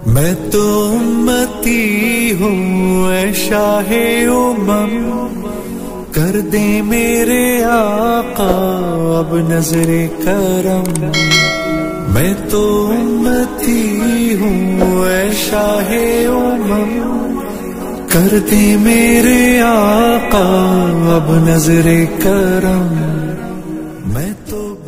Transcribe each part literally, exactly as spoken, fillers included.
میں تو امتی ہوں اے شاہ امم، کر دے میرے آقا اب نظر کرم۔ میں تو امتی ہوں اے شاہ امم، کر دے میرے آقا اب نظر کرم۔ میں تو بے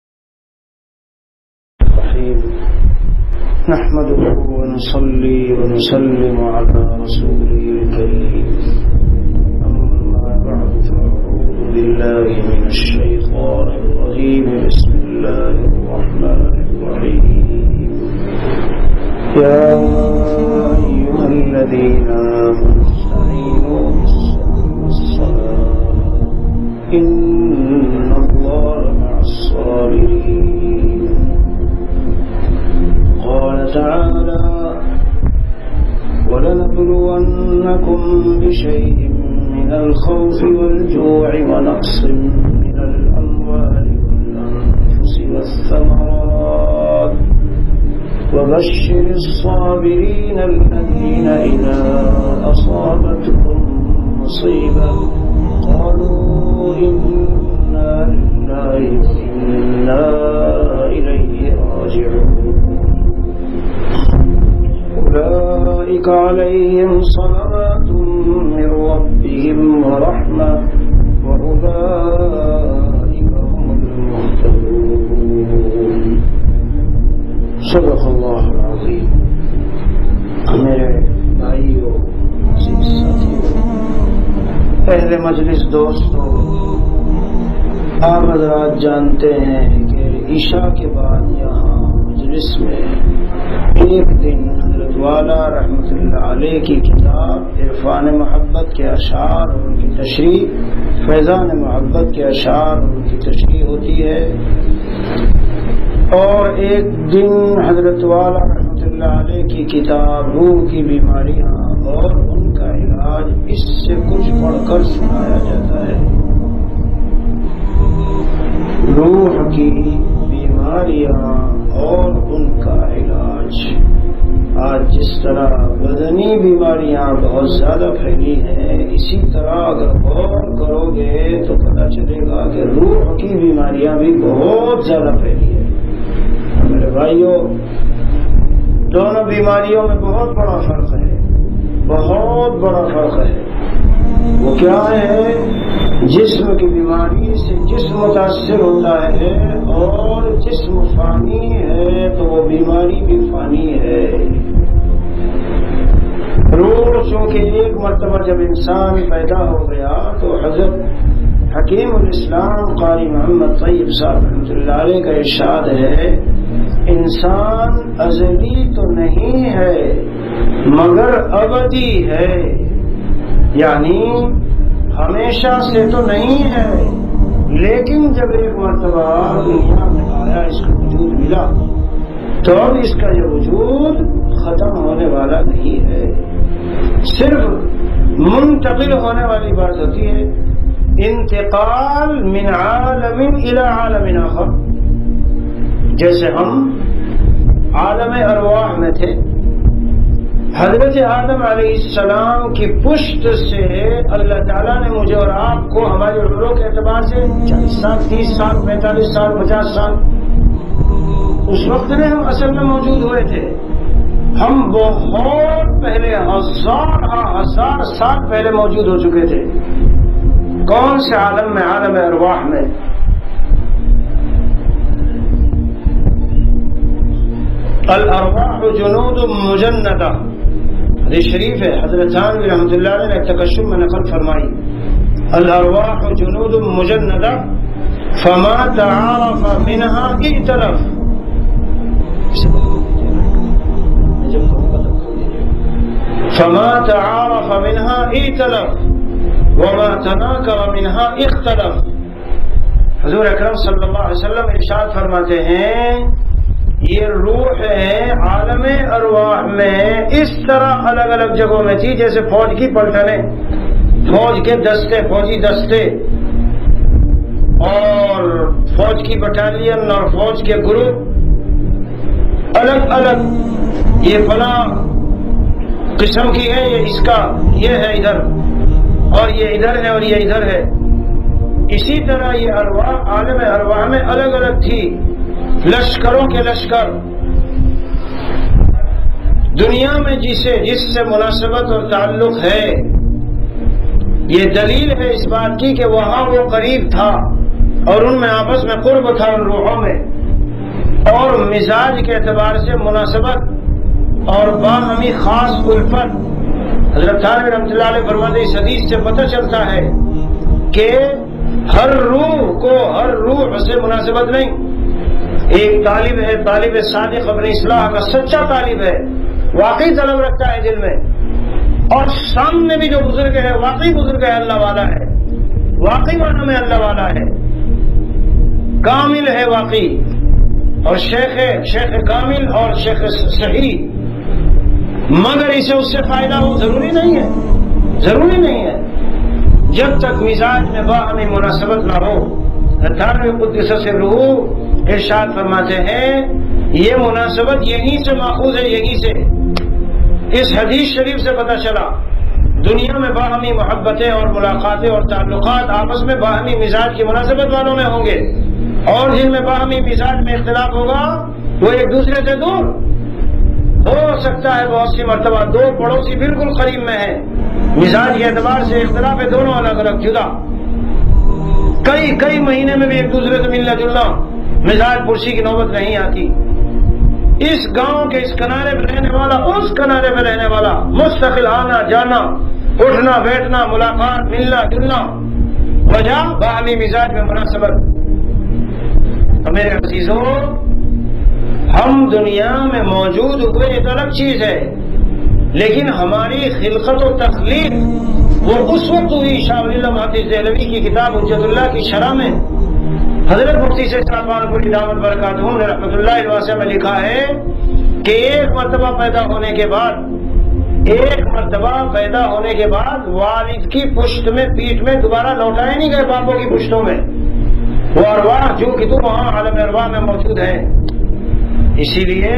نحمده ونصلي ونسلم على رسوله الكريم، أما بعد فأعوذ بالله من الشيطان الرجيم. بسم الله الرحمن الرحيم. يا أيها الذين آمنوا استعينوا بالصبر والصلاة إن الله مع الصابرين. قال تعالى: ولنبلونكم بشيء من الخوف والجوع ونقص من الأموال والأنفس والثمرات وبشر الصابرين الذين إذا أصابتهم مصيبة قالوا إنا لله وإنا إليه راجعون. أولئك عليهم صلوات من ربهم ورحمة وأولئك هم المهتدون. صدق اللہ العظیم. میرے بھائیوں، عزیز ساتھیوں، اہل مجلس دوستوں، آپ حضرات جانتے ہیں کہ عشاء کے بعد یہاں مجلس میں ایک دن حضرت والا رحمۃ اللہ علیہ کی کتاب عرفان محبت کے اشعار اور ان کی تشریح، فیضان محبت کے اشعار اور ان کی تشریح ہوتی ہے، اور ایک دن حضرت والا رحمۃ اللہ علیہ کی کتاب روح کی بیماریاں اور ان کا علاج، اس سے کچھ پڑھ کر سنایا جاتا ہے. روح کی بیماریاں اور ان کا علاج. آج جس طرح بدنی بیماریاں بہت زیادہ پھیلی ہیں، اسی طرح اگر غور کرو گے تو پتہ چلے گا کہ روح کی بیماریاں بھی بہت زیادہ پھیلی ہیں. میرے بھائیوں، دونوں بیماریوں میں بہت بڑا فرق ہے، بہت بڑا فرق ہے. وہ کیا ہے؟ جسم کی بیماری سے جسم متاثر ہوتا ہے، اور جسم فانی ہے تو وہ بیماری بھی فانی ہے. روح چونکہ ایک مرتبہ جب انسان پیدا ہو گیا تو حضرت حکیم الاسلام قاری محمد طیب صاحب رحمۃ اللہ علیہ کا ارشاد ہے: انسان ازلی تو نہیں ہے مگر ابدی ہے، یعنی ہمیشہ سے تو نہیں ہے، لیکن جب ایک مرتبہ دنیا میں آیا، اس کا وجود ملا، تو اب اس کا یہ وجود ختم ہونے والا نہیں ہے، صرف منتقل ہونے والی بات ہوتی ہے. انتقال من عالم الى عالم آخر. جیسے ہم عالم ارواح میں تھے، حضرت آدم علیہ السلام کی پشت سے اللہ تعالیٰ نے مجھے اور آپ کو ہمارے عمروں کے اعتبار سے چالیس سال، تیس سال، پینتالیس سال، پچاس سال، اس وقت میں ہم اصل میں موجود ہوئے تھے. ہم بہت پہلے، ہزار ہزار سال پہلے موجود ہو چکے تھے. کون سے عالم میں؟ عالم ارواح میں. الارواح جنود مجندہ، حدیث شریف ہے، حضرت تھانوی رحمۃ اللہ علیہ نے تکشف میں نقل فرمائی: الارواح جنود مجندہ فما تعارف منها ائتلف. فما تعارف منها ائتلف وما تناكر منها اختلف. حضور اکرم صلی اللہ علیہ وسلم ارشاد فرماتے ہیں یہ روح ہے عالم ارواح میں اس طرح الگ الگ جگہوں میں تھی جیسے فوج کی پلٹنیں، فوج کے دستے، فوجی دستے اور فوج کی بٹالین اور فوج کے گروپ الگ الگ یہ فلاں قسم کی ہے، یہ اس کا یہ ہے ادھر، اور یہ ادھر ہے اور یہ ادھر ہے۔ اسی طرح یہ ارواح عالم ارواح میں الگ الگ تھی، لشکروں کے لشکر۔ دنیا میں جسے جس سے مناسبت اور تعلق ہے، یہ دلیل ہے اس بات کی کہ وہاں وہ قریب تھا اور ان میں آپس میں قرب تھا ان روحوں میں، اور مزاج کے اعتبار سے مناسبت اور باہمی خاص الفت۔ حضرت تھانوی رحمۃ اللہ علیہ فرماتے اس حدیث سے پتہ چلتا ہے کہ ہر روح کو ہر روح سے مناسبت نہیں۔ ایک طالب ہے، طالب صادق اپنی اصلاح کا سچا طالب ہے، واقعی طلب رکھتا ہے دل میں، اور سامنے بھی جو بزرگ ہے واقعی بزرگ ہے، اللہ والا ہے، واقعی معنی میں اللہ والا ہے، کامل ہے واقعی، اور شیخ شیخ کامل اور شیخ صحیح، مگر اسے اس سے فائدہ ہو ضروری نہیں ہے، ضروری نہیں ہے جب تک مزاج میں باہمی مناسبت نہ ہو۔ تھانوی قدس سرہ ارشاد فرماتے ہیں یہ مناسبت یہیں سے ماخوذ ہے، یہیں سے اس حدیث شریف سے پتہ چلا دنیا میں باہمی محبتیں اور ملاقاتیں اور تعلقات آپس میں باہمی مزاج کی مناسبت والوں میں ہوں گے، اور جن میں باہمی مزاج میں اختلاف ہوگا وہ ایک دوسرے سے دور ہو سکتا ہے۔ بہت سی مرتبہ دو پڑوسی بالکل قریب میں ہیں، مزاج کے اعتبار سے اختلاف ہے، دونوں الگ الگ جدا، کئی کئی مہینے میں بھی ایک دوسرے سے ملنا جلنا، مزاج پرسی کی نوبت نہیں آتی۔ اس گاؤں کے اس کنارے پہ رہنے والا اس کنارے پہ رہنے والا، مستقل آنا جانا، اٹھنا بیٹھنا، ملاقات، ملنا جلنا، وجہ باہمی مزاج میں مناسبت۔ تو میرے عزیزوں، ہم دنیا میں موجود ہوئے ایک الگ چیز ہے، لیکن ہماری خلقت و تخلیق وہ اس وقت ہوئی۔ شاہ ولی اللہ محدث دہلوی کی کتاب حجت اللہ کی شرح میں حضرت مفتی سے پوری دعوت برکاتہ نے رحمۃ اللہ علیہ میں لکھا ہے کہ ایک مرتبہ پیدا ہونے کے بعد ایک مرتبہ پیدا ہونے کے بعد والد کی پشت میں پیٹھ میں دوبارہ لوٹائے نہیں گئے باپوں کی پشتوں میں، وہ ارواح جو کہ تو وہاں عالم ارواح میں موجود ہیں۔ اسی لیے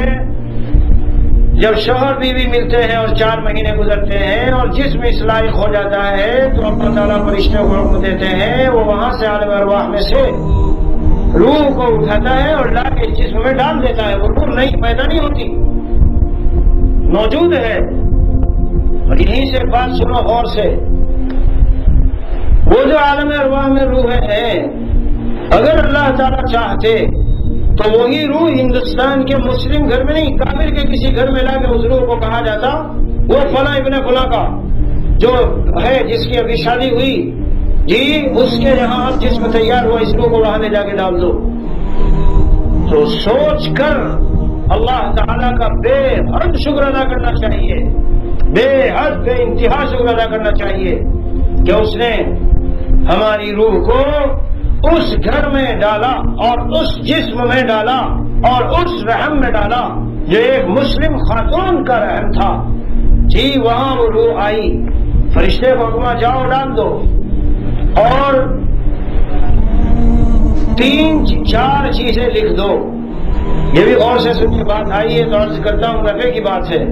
جب شوہر بیوی ملتے ہیں اور چار مہینے گزرتے ہیں اور جسم اس لائق ہو جاتا ہے تو اللہ تعالیٰ فرشتوں کو حکم دیتے ہیں وہ وہاں سے عالم ارواح میں سے روح کو اٹھاتا ہے اور لا کے جسم میں ڈال دیتا ہے۔ وہ روح نہیں پیدا نہیں ہوتی، موجود ہے۔ اور یہیں سے بات سنو غور سے، وہ جو عالم ارواح میں روح ہیں اگر اللہ تعالیٰ چاہتے تو وہی روح ہندوستان کے مسلم گھر میں نہیں، کافر کے کسی گھر میں لا کے اس روح کو کہا جاتا وہ فلاں ابن فلاں کا جو ہے جس کی ابھی شادی ہوئی، جی اس کے یہاں اب جسم تیار ہوا، اس روح کو وہاں لے جا کے ڈال دو۔ تو سوچ کر اللہ تعالیٰ کا بے حد شکر ادا کرنا چاہیے، بے حد بے انتہا شکر ادا کرنا چاہیے کہ اس نے ہماری روح کو اس گھر میں ڈالا اور اس جسم میں ڈالا اور اس رحم میں ڈالا جو ایک مسلم خاتون کا رحم تھا۔ جی وہاں وہ روح آئی، فرشتے کو حکما جاؤ ڈال دو، اور تین چار چیزیں لکھ دو۔ یہ بھی غور سے سنی بات آئی ہے تو عرض کرتا ہوں، نفع کی بات ہے۔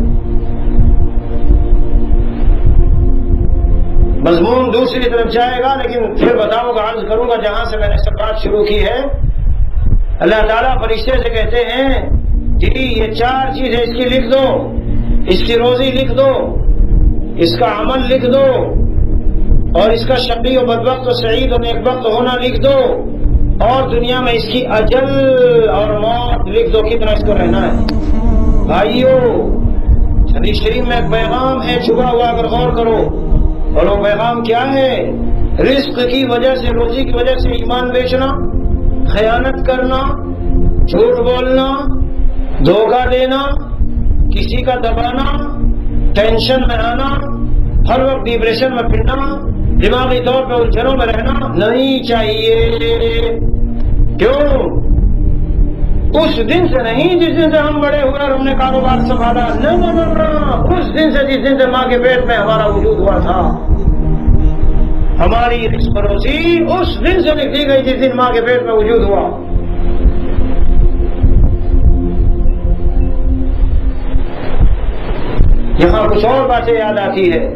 مضمون دوسری طرف جائے گا لیکن پھر بتاؤں گا، عرض کروں گا جہاں سے میں نے سب بات شروع کی ہے۔ اللہ تعالیٰ فرشتے سے کہتے ہیں جی یہ چار چیزیں اس کی لکھ دو، اس کی روزی لکھ دو، اس کا عمل لکھ دو، اور اس کا شقی و بدبخت و سعید و نیکبخت ہونا لکھ دو، اور دنیا میں اس کی اجل اور موت لکھ دو، کتنا اس کو رہنا ہے۔ بھائیو حدیث شریف میں ایک پیغام ہے چھپا ہوا، اگر غور کرو، اور وہ پیغام کیا ہے؟ رزق کی وجہ سے، روزی کی وجہ سے ایمان بیچنا، خیانت کرنا، جھوٹ بولنا، دھوکہ دینا، کسی کا دبانا، ٹینشن میں آنا، ہر وقت ڈپریشن میں پھرنا، دماغی طور پہ الجھنوں میں رہنا نہیں چاہیے۔ کیوں؟ اس دن سے نہیں جس دن سے ہم بڑے ہوئے اور ہم نے کاروبار سنبھالا، نہ نہ نہ، اس دن سے جس دن سے ماں کے پیٹ میں ہمارا وجود ہوا تھا۔ ہماری رزق روزی اس دن سے لکھ دی گئی جس دن ماں کے پیٹ میں وجود ہوا۔ یہاں کچھ اور باتیں یاد آتی ہے.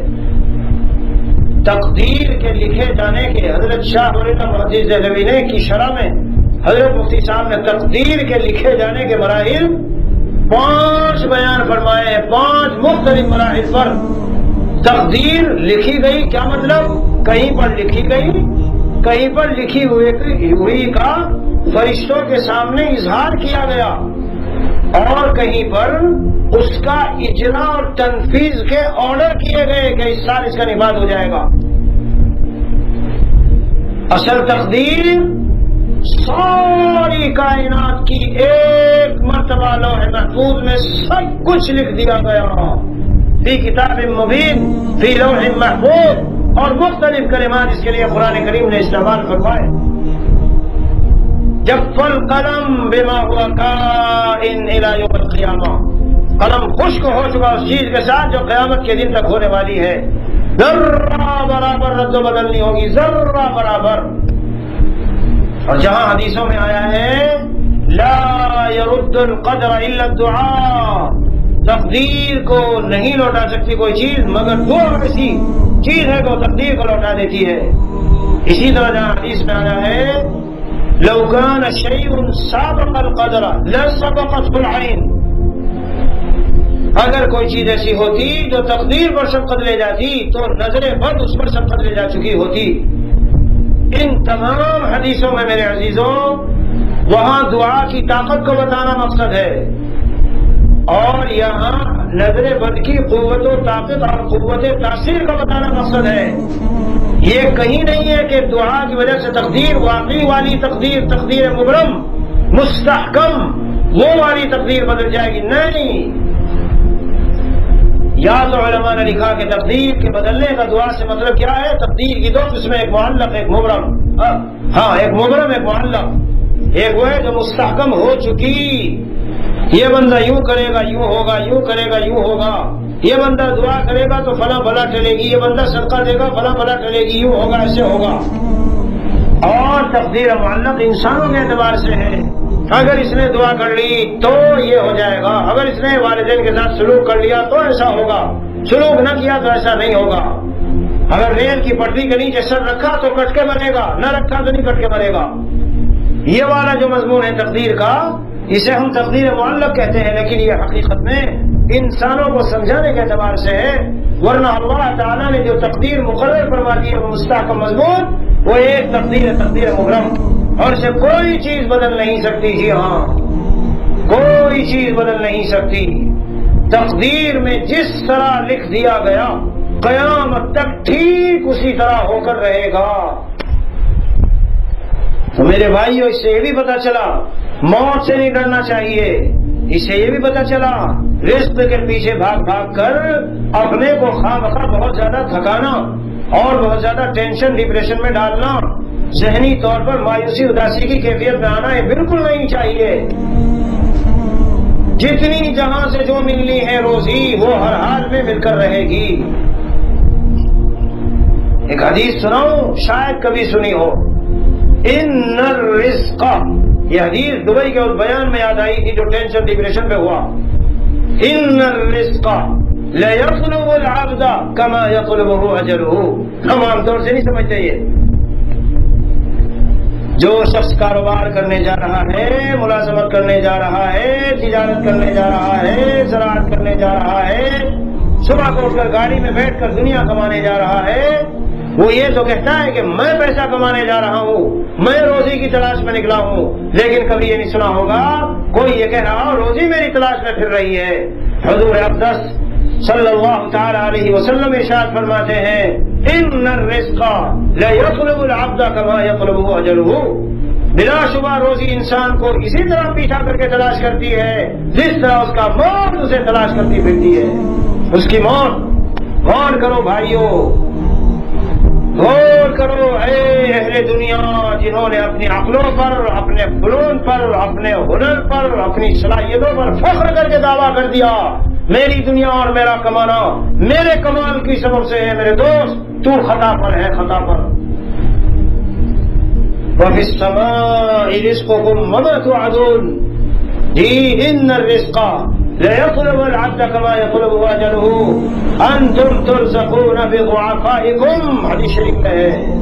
تقدیر کے لکھے جانے کے حضرت شاہ ولی اللہ محدث دہلوی نے کی شرح میں حضرت مفتی صاحب نے تقدیر کے لکھے جانے کے مراحل پانچ بیان فرمائے ہیں. پانچ مختلف مراحل پر تقدیر لکھی گئی. کیا مطلب؟ کہیں پر لکھی گئی، کہیں پر لکھی ہوئی ہوئی کا فرشتوں کے سامنے اظہار کیا گیا، اور کہیں پر اس کا اجرا اور تنفیذ کے آرڈر کیے گئے کہ اس سال اس کا نفاذ ہو جائے گا. اصل تقدیر ساری کائنات کی ایک مرتبہ لوح محفوظ میں سب کچھ لکھ دیا گیا، فی کتاب مبین فی لوح محفوظ، اور مختلف کلمات اس کے لیے قرآن کریم نے استعمال فرمائے. جب فالقلم بما ہوا کائن الی یوم القیامہ، قلم خشک ہو چکا اس چیز کے ساتھ جو قیامت کے دن تک ہونے والی ہے. ذرہ برابر رد و بدل نہیں ہوگی، ذرہ برابر. اور جہاں حدیثوں میں آیا ہے لا يرد القدر الا الدعاء، تقدیر کو نہیں لوٹا سکتی کوئی چیز مگر دعا ایسی چیز ہے کہ تقدیر کو لوٹا دیتی ہے. اسی طرح جہاں حدیث میں آیا ہے لو كان شيء سابق القدر لسبقته العين، اگر کوئی چیز ایسی ہوتی جو تقدیر پر سبقت لے جاتی تو نظر بد اس پر سبقت لے جا چکی ہوتی. ان تمام حدیثوں میں میرے عزیزوں وہاں دعا کی طاقت کو بتانا مقصد ہے، اور یہاں نظر بد کی قوت و طاقت اور قوت تاثیر کو بتانا مقصد ہے. یہ کہیں نہیں ہے کہ دعا کی وجہ سے تقدیر واقعی والی تقدیر، تقدیر مبرم مستحکم وہ والی تقدیر بدل جائے گی. نہیں، یا تو علماء نے لکھا کہ تقدیر کے بدلنے کا دعا سے مطلب کیا ہے؟ تقدیر کی دو قسمیں، ایک معلق ایک مبرم. ہاں، ایک مبرم ایک معلق. ایک وہ ہے جو مستحکم ہو چکی، یہ بندہ یوں کرے گا یوں ہوگا، یوں کرے گا یوں ہوگا، یہ بندہ دعا کرے گا تو فلاں بلا ٹلے گی، یہ بندہ صدقہ دے گا فلاں بلا ٹلے گی، یوں ہوگا ایسے ہوگا. اور تقدیر معلق انسانوں کے اعتبار سے ہے، اگر اس نے دعا کر لی تو یہ ہو جائے گا، اگر اس نے والدین کے ساتھ سلوک کر لیا تو ایسا ہوگا، سلوک نہ کیا تو ایسا نہیں ہوگا. اگر ریل کی پٹری کے نیچے سر رکھا تو کٹ کے مرے گا، نہ رکھا تو نہیں کٹ کے مرے گا. یہ والا جو مضمون ہے تقدیر کا، اسے ہم تقدیر معلق کہتے ہیں، لیکن یہ حقیقت میں انسانوں کو سمجھانے کے اعتبار سے ہے. ورنہ اللہ تعالیٰ نے جو تقدیر مقرر فرما دی ہے وہ مستحکم مضمون، وہ ایک تقدیر ہے، تقدیر مبرم، اور اسے کوئی چیز بدل نہیں سکتی. جی ہاں، کوئی چیز بدل نہیں سکتی. تقدیر میں جس طرح لکھ دیا گیا قیامت تک ٹھیک اسی طرح ہو کر رہے گا. تو میرے بھائیو، اس سے یہ بھی پتا چلا موت سے نہیں ڈرنا چاہیے. اس سے یہ بھی پتا چلا رزق کے پیچھے بھاگ بھاگ کر اپنے کو خواہ مخواہ بہت زیادہ تھکانا اور بہت زیادہ ٹینشن ڈپریشن میں ڈالنا، ذہنی طور پر مایوسی اداسی کی کیفیت میں آنا، یہ بالکل نہیں چاہیے. جتنی جہاں سے جو ملنی ہے روزی وہ ہر حال میں مل کر رہے گی. ایک حدیث سناؤں، شاید کبھی سنی ہو. ان الرزق، یہ حدیث دبئی کے اس بیان میں یاد آئی تھی جو ٹینشن ڈپریشن میں ہوا. ان الرزق لا يطلب العبد كما يطلبه اجله. ہم عام طور سے نہیں سمجھتے یہ. جو شخص کاروبار کرنے جا رہا ہے، ملازمت کرنے جا رہا ہے، تجارت کرنے جا رہا ہے، زراعت کرنے جا رہا ہے، صبح کو اٹھ کر گاڑی میں بیٹھ کر دنیا کمانے جا رہا ہے، وہ یہ تو کہتا ہے کہ میں پیسہ کمانے جا رہا ہوں، میں روزی کی تلاش میں نکلا ہوں. لیکن کبھی یہ نہیں سنا ہوگا کوئی یہ کہہ رہا روزی میری تلاش میں پھر رہی ہے. حضور اقدس صلی اللہ تعالی علیہ وسلم ارشاد فرماتے ہیں ان الرزق لا يطلب العبد كما يطلبه اجله. بلا شبہ روزی انسان کو اسی طرح پیچھا کر کے تلاش کرتی ہے جس طرح اس کا موت اسے تلاش کرتی پھرتی ہے. اس کی موت. غور کرو بھائیو، غور کرو اے اہل دنیا جنہوں نے اپنی عقلوں پر، اپنے فنون پر، اپنے ہنر پر، اپنی صلاحیتوں پر فخر کر کے دعویٰ کر دیا میری دنیا اور میرا کمانا میرے کمال کی سبب سے ہے. میرے دوست، تو خطا پر ہے، خطا پر. وَفِي السَّمَاءِ رِزْقُكُمْ وَمَا تُوعَدُونَ. جی ان الرزق ليطلب العبد كما يطلب أجله أنتم ترزقون بضعفائكم. حدیث شریف میں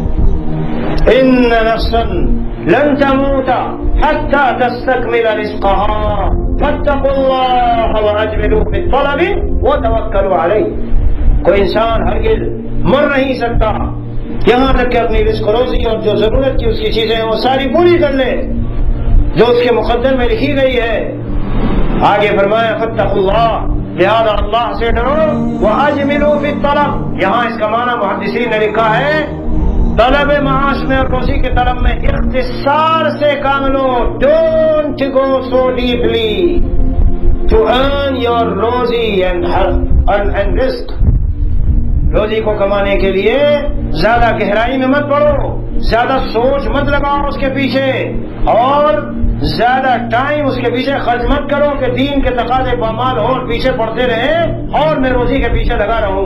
ہے إن نفسا لن تموت حتى تستكمل رزقها فاتقوا الله وأجملوا في الطلب وتوكلوا عليه. کوئی انسان ہرگز مر نہیں سکتا یہاں تک کہ اپنی رزق روزی اور جو ضرورت کی اس کی چیزیں ہیں وہ ساری پوری کر لے جو اس کے مقدر میں لکھی گئی ہے. آگے فرمایا فاتقوا اللہ، لہذا اللہ سے ڈرو. وَأَجْمِلُوا فِي الطَّلَبِ، یہاں اس کا معنی محدثین نے لکھا ہے طلب معاش میں اور روزی کے طلب میں اختصار سے کام لو. Don't go so deeply to earn your روزی اینڈ اینڈ رزق. روزی کو کمانے کے لیے زیادہ گہرائی میں مت پڑو، زیادہ سوچ مت لگاؤ اس کے پیچھے، اور زیادہ ٹائم اس کے پیچھے خرچ مت کرو کہ دین کے تقاضے پامال ہو اور پیچھے پڑتے رہے اور میں روزی کے پیچھے لگا رہوں.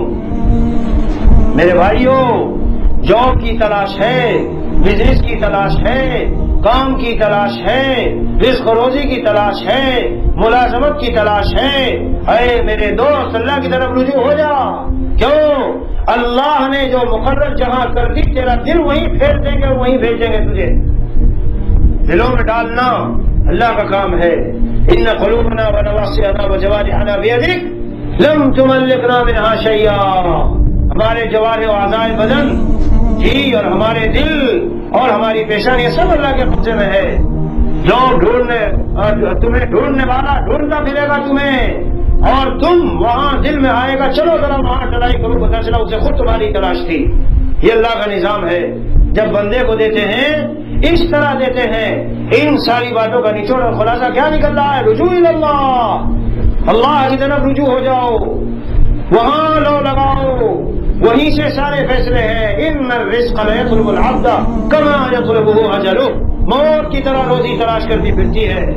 میرے بھائیوں، جاب کی تلاش ہے، بزنس کی تلاش ہے، کام کی تلاش ہے، رزق و روزی کی تلاش ہے، ملازمت کی تلاش ہے. اے میرے دوست، اللہ کی طرف رجوع ہو جا. کیوں؟ اللہ نے جو مقرر جہاں کر دی تیرا دل وہیں پھیر دیں گے، وہیں بھیجیں گے تجھے. دلوں میں ڈالنا اللہ کا کام ہے. ان قلوبنا ونواصینا وجوارحنا بیدک لم تملکنا منها شیئا. ہمارے جوارح و اعضاء بدن، جی اور ہمارے دل اور ہماری پیشانی سب اللہ کے قبضے میں ہے. جو ڈھونڈنے تمہیں ڈھونڈنے والا ڈھونڈتا ملے گا تمہیں، اور تم وہاں دل میں آئے گا چلو ذرا وہاں چلائی کرو، پتہ چلا اسے خود تمہاری تلاش تھی. یہ اللہ کا نظام ہے. جب بندے کو دیتے ہیں اس طرح دیتے ہیں. ان ساری باتوں کا نچوڑ اور خلاصہ کیا نکل رہا ہے؟ رجوع اللہ، اللہ کی طرف رجوع ہو جاؤ، وہاں لو لگاؤ، وہیں سے سارے فیصلے ہیں. ان الرزق لیطلب العبد کما یطلبه اجلہ. موت کی طرح روزی تلاش کرتی پھرتی ہے.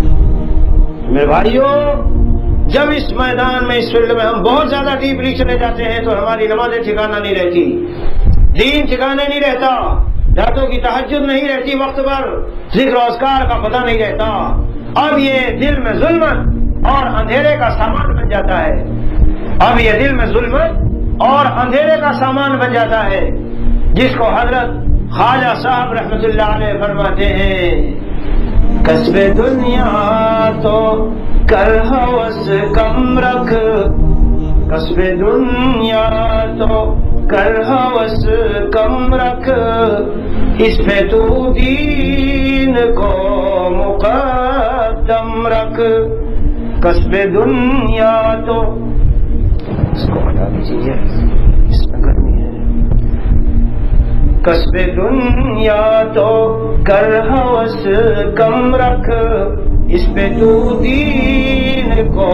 میرے بھائیوں، جب اس میدان میں اس فیلڈ میں ہم بہت زیادہ ڈیپلی چلے جاتے ہیں تو ہماری نمازیں ٹھکانہ نہیں رہتی، دین ٹھکانے نہیں رہتا، راتوں کی تہجد نہیں رہتی وقت پر، ذکر و اذکار کا پتہ نہیں رہتا. اب یہ دل میں ظلمت اور اندھیرے کا سامان بن جاتا ہے. اب یہ دل میں ظلمت اور اندھیرے کا سامان بن جاتا ہے، جس کو حضرت خواجہ صاحب رحمت اللہ علیہ فرماتے ہیں کسب دنیا تو کر ہوس کم رکھ، کسب دنیا تو کر ہوس کم رکھ، اس پہ تو دین کو مقدم رکھ. کسب دنیا تو اس کو ہٹا دیجیے، اس میں گرمی ہے. کسب دنیا تو کر ہوس کم رکھ، اس پہ تو دین کو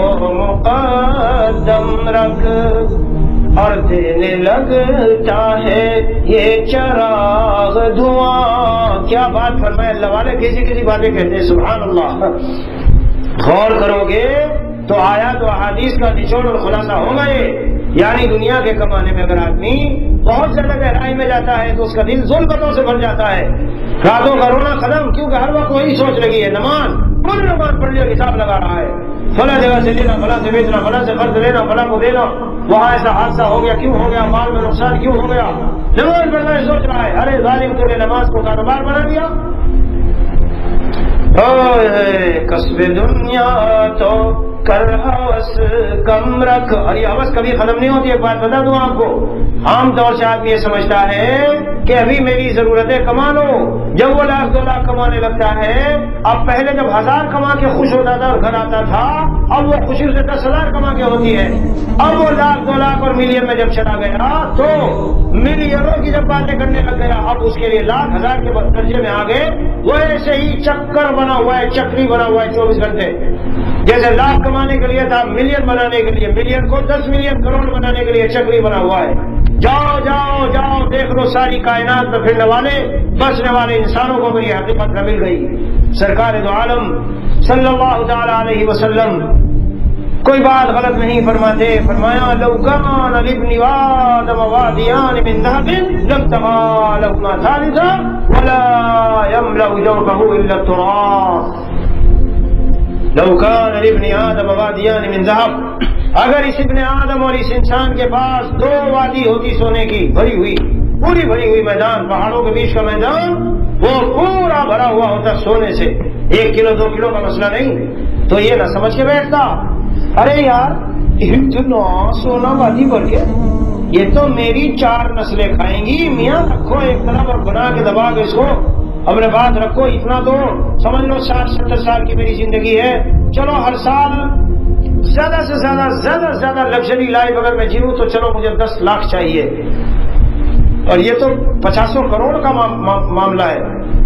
مقدم رکھ. اور دینے لگتا ہے یہ چراغ دھواں. کیا بات فرمائے اللہ والے، کسی کسی باتیں کہتے ہیں سبحان اللہ. غور کرو گے تو آیات و احادیث کا نچوڑ اور خلاصہ ہو گئے. یعنی دنیا کے کمانے میں اگر آدمی بہت زیادہ گہرائی میں جاتا ہے تو اس کا دل ظلمتوں سے بھر جاتا ہے. راتوں کا رونا ختم، کیونکہ ہر وقت وہی سوچ لگی ہے. نماز پوری نماز پڑھ لیا، حساب لگا رہا ہے، فلاں جگہ سے لینا، فلاں سے بیچنا، فلاں سے قرض لینا، فلاں کو دینا، وہاں ایسا حادثہ ہو گیا، کیوں ہو گیا، مال میں نقصان کیوں ہو گیا. نماز پڑھنا ہے سوچ رہا ہے. ارے ظالم تو نے نماز کو کاروبار بنا دیا. کسب دنیا تو کر ہوس کم رکھ. اور یہ ہوس کبھی ختم نہیں ہوتی. ایک بات بتا دوں آپ کو، عام طور سے آدمی یہ سمجھتا ہے کہ ابھی میری ضرورتیں کما لو. جب وہ لاکھ دو لاکھ کمانے لگتا ہے، اب پہلے جب ہزار کما کے خوش ہوتا تھا اور گھر آتا تھا، اب وہ خوشی سے دس ہزار کما کے ہوتی ہے. اب وہ لاکھ دو لاکھ اور ملین میں جب چلا گیا تو ملینوں کی جب باتیں کرنے لگ گیا، اب اس کے لیے لاکھ ہزار کے درجے میں آ گئے. وہ ایسے ہی چکر بنا ہوا ہے، چکری بنا ہوا ہے چوبیس گھنٹے. جیسے لاکھ کمانے کے لیے تھا، ملین بنانے کے لیے، ملین کو دس ملین کروڑ بنانے کے لیے چکری بنا ہوا ہے. جاؤ جاؤ جاؤ دیکھ لو ساری کائنات میں پھرنے والے بسنے والے انسانوں کو میری حقیقت نہ مل گئی. سرکار دو عالم صلی اللہ تعالی علیہ وسلم کوئی بات غلط نہیں فرماتے. فرمایا لو کان لابن آدم وادیان من ذهب لابتغى لهما ثالثا ولا يملأ جوفه الا التراب. لو کان لابن آدم وادیان من ذہب، اگر اس ابن آدم اور اس انسان کے پاس دو وادی ہوتی سونے کی بھری ہوئی، پوری بھری ہوئی میدان، پہاڑوں کے بیچ کا میدان، وہ پورا بھرا ہوا ہوتا سونے سے، ایک کلو دو کلو کا مسئلہ نہیں، تو یہ نہ سمجھ کے بیٹھتا ارے یار اتنا سونا وادی بھر کے یہ تو میری چار نسلیں کھائیں گی، میاں رکھو ایک طرف اور بنا کے دبا کے اس کو اپنے بات رکھو، اتنا تو سمجھ لو ساٹھ ستر سال کی میری زندگی ہے، چلو ہر سال زیادہ سے زیادہ زیادہ سے زیادہ لگژری لائف اگر میں جیوں تو چلو مجھے دس لاکھ چاہیے، اور یہ تو پچاسوں کروڑ کا معاملہ ہے،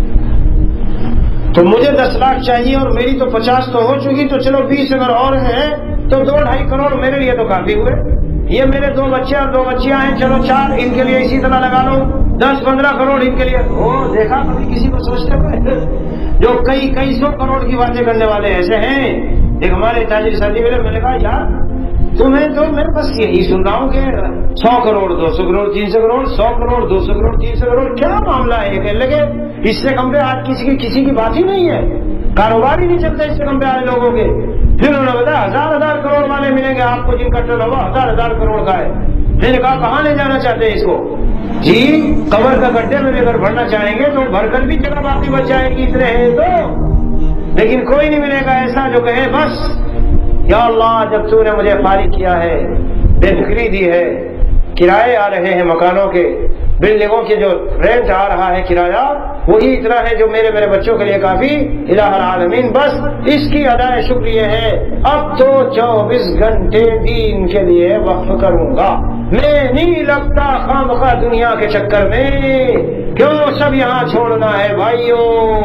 تو مجھے دس لاکھ چاہیے اور میری تو پچاس تو ہو چکی، تو چلو بیس اگر اور ہیں تو دو ڈھائی کروڑ میرے لیے تو کافی ہوئے، یہ میرے دو بچے اور دو بچیاں ہیں، چلو چار ان کے لیے اسی طرح لگا لو، دس پندرہ کروڑ ان کے لیے۔ وہ دیکھا کبھی کسی کو سوچتے ہوئے جو کئی کئی سو کروڑ کی باتیں کرنے والے ایسے ہیں۔ ایک ہمارے تاجر ساتھی ملے، میں نے کہا یار تمہیں تو میں بس یہی سن رہا ہوں کہ سو کروڑ دو سو کروڑ تین سو کروڑ سو کروڑ دو سو کروڑ تین سو کروڑ کیا معاملہ ہے؟ یہ کہنے لگے اس سے کم پہ آج کسی کی کسی کی بات ہی نہیں ہے، کاروبار ہی نہیں چلتا اس سے کم پہ آج لوگوں کے۔ پھر انہوں نے بتایا ہزار ہزار کروڑ والے ملیں گے آپ کو جن کا ٹرن اوور ہزار ہزار کروڑ کا ہے۔ میں نے کہا کہاں لے جانا چاہتے ہیں اس کو؟ جی قبر کا گڈھے میں بھی اگر بھرنا چاہیں گے تو بھر کر بھی جگہ باقی بچ جائے گی اتنے ہیں تو، لیکن کوئی نہیں ملے گا ایسا جو کہے بس یا اللہ جب تو نے مجھے فارغ کیا ہے، بے فکری دی ہے، کرائے آ رہے ہیں مکانوں کے، بلڈنگوں کے جو رینٹ آ رہا ہے کرایہ وہی اتنا ہے جو میرے میرے بچوں کے لیے کافی، الہ العالمین بس اس کی ادائے شکریہ ہے، اب تو چوبیس گھنٹے دین کے لیے وقف کروں گا، میں نہیں لگتا خامخواہ دنیا کے چکر میں، کیوں سب یہاں چھوڑنا ہے بھائیوں۔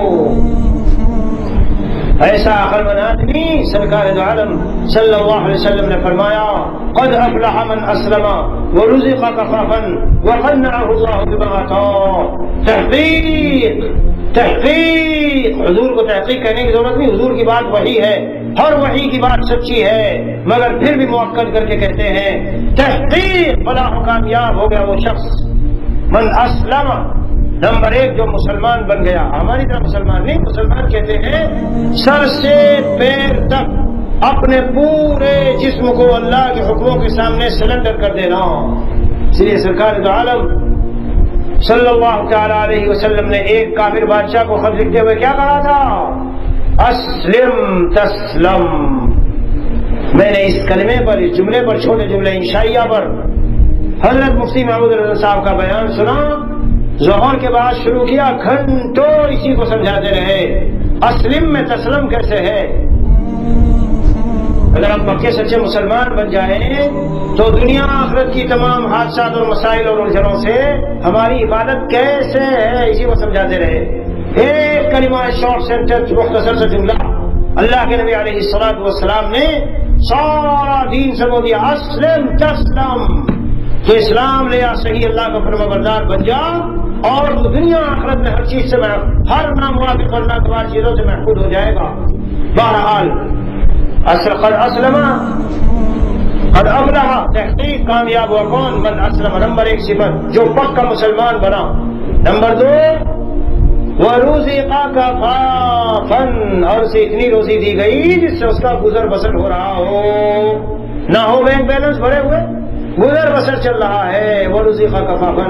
ایسا عقل مند آدمی سرکار دو عالم صلی اللہ علیہ وسلم نے فرمایا قد افلح من اسلم ورزق کفافا وقنعه اللہ بما آتاه۔ تحقیق تحقیق، حضور کو تحقیق کہنے کی ضرورت نہیں، حضور کی بات وحی ہے، ہر وحی کی بات سچی ہے، مگر پھر بھی مؤکد کر کے کہتے ہیں تحقیق فلاح و کامیاب ہو گیا وہ شخص من اسلم، نمبر ایک جو مسلمان بن گیا، ہماری طرح مسلمان نہیں، مسلمان کہتے ہیں سر سے پیر تک اپنے پورے جسم کو اللہ کے حکموں کے سامنے سرنڈر کر دینا۔ اس لیے سرکار دو عالم صلی اللہ تعالی علیہ وسلم نے ایک کافر بادشاہ کو خط لکھتے ہوئے کیا کہا تھا؟ اسلم تسلم۔ میں نے اس کلمے پر، اس جملے پر، چھوٹے جملے انشائیہ پر حضرت مفتی محمود رضا صاحب کا بیان سنا، ظہر کے بعد شروع کیا، گھنٹوں اسی کو سمجھاتے رہے اسلم میں تسلم کیسے ہے۔ اگر ہم پکے سچے مسلمان بن جائیں تو دنیا آخرت کی تمام حادثات اور مسائل اور الجھنوں سے ہماری عبادت کیسے ہے اسی کو سمجھاتے رہے۔ ایک کلمہ شارٹ سینٹنس مختصر سا جملہ اللہ کے نبی علیہ الصلوۃ والسلام نے سارا دین سمجھ دیا، اسلم تسلم، تو اسلام لے یا صحیح اللہ کا فرما بردار بن جا اور دنیا آخرت میں ہر چیز سے ہر ناموافق اور ناگوار چیزوں سے محفوظ ہو جائے گا۔ بہرحال قد اسلم قد افلح، تحقیق کامیاب ہوا کون؟ من اسلم، نمبر ایک صفت جو پکا مسلمان بنا۔ نمبر دو وَرُزِقَ كَفَافًا، اور اسے اتنی روزی دی گئی جس سے اس کا گزر بسر ہو رہا ہو، نہ ہو بینک بیلنس بھرے ہوئے، گزر بسر چل رہا ہے۔ وَرُزِقَ كَفَافًا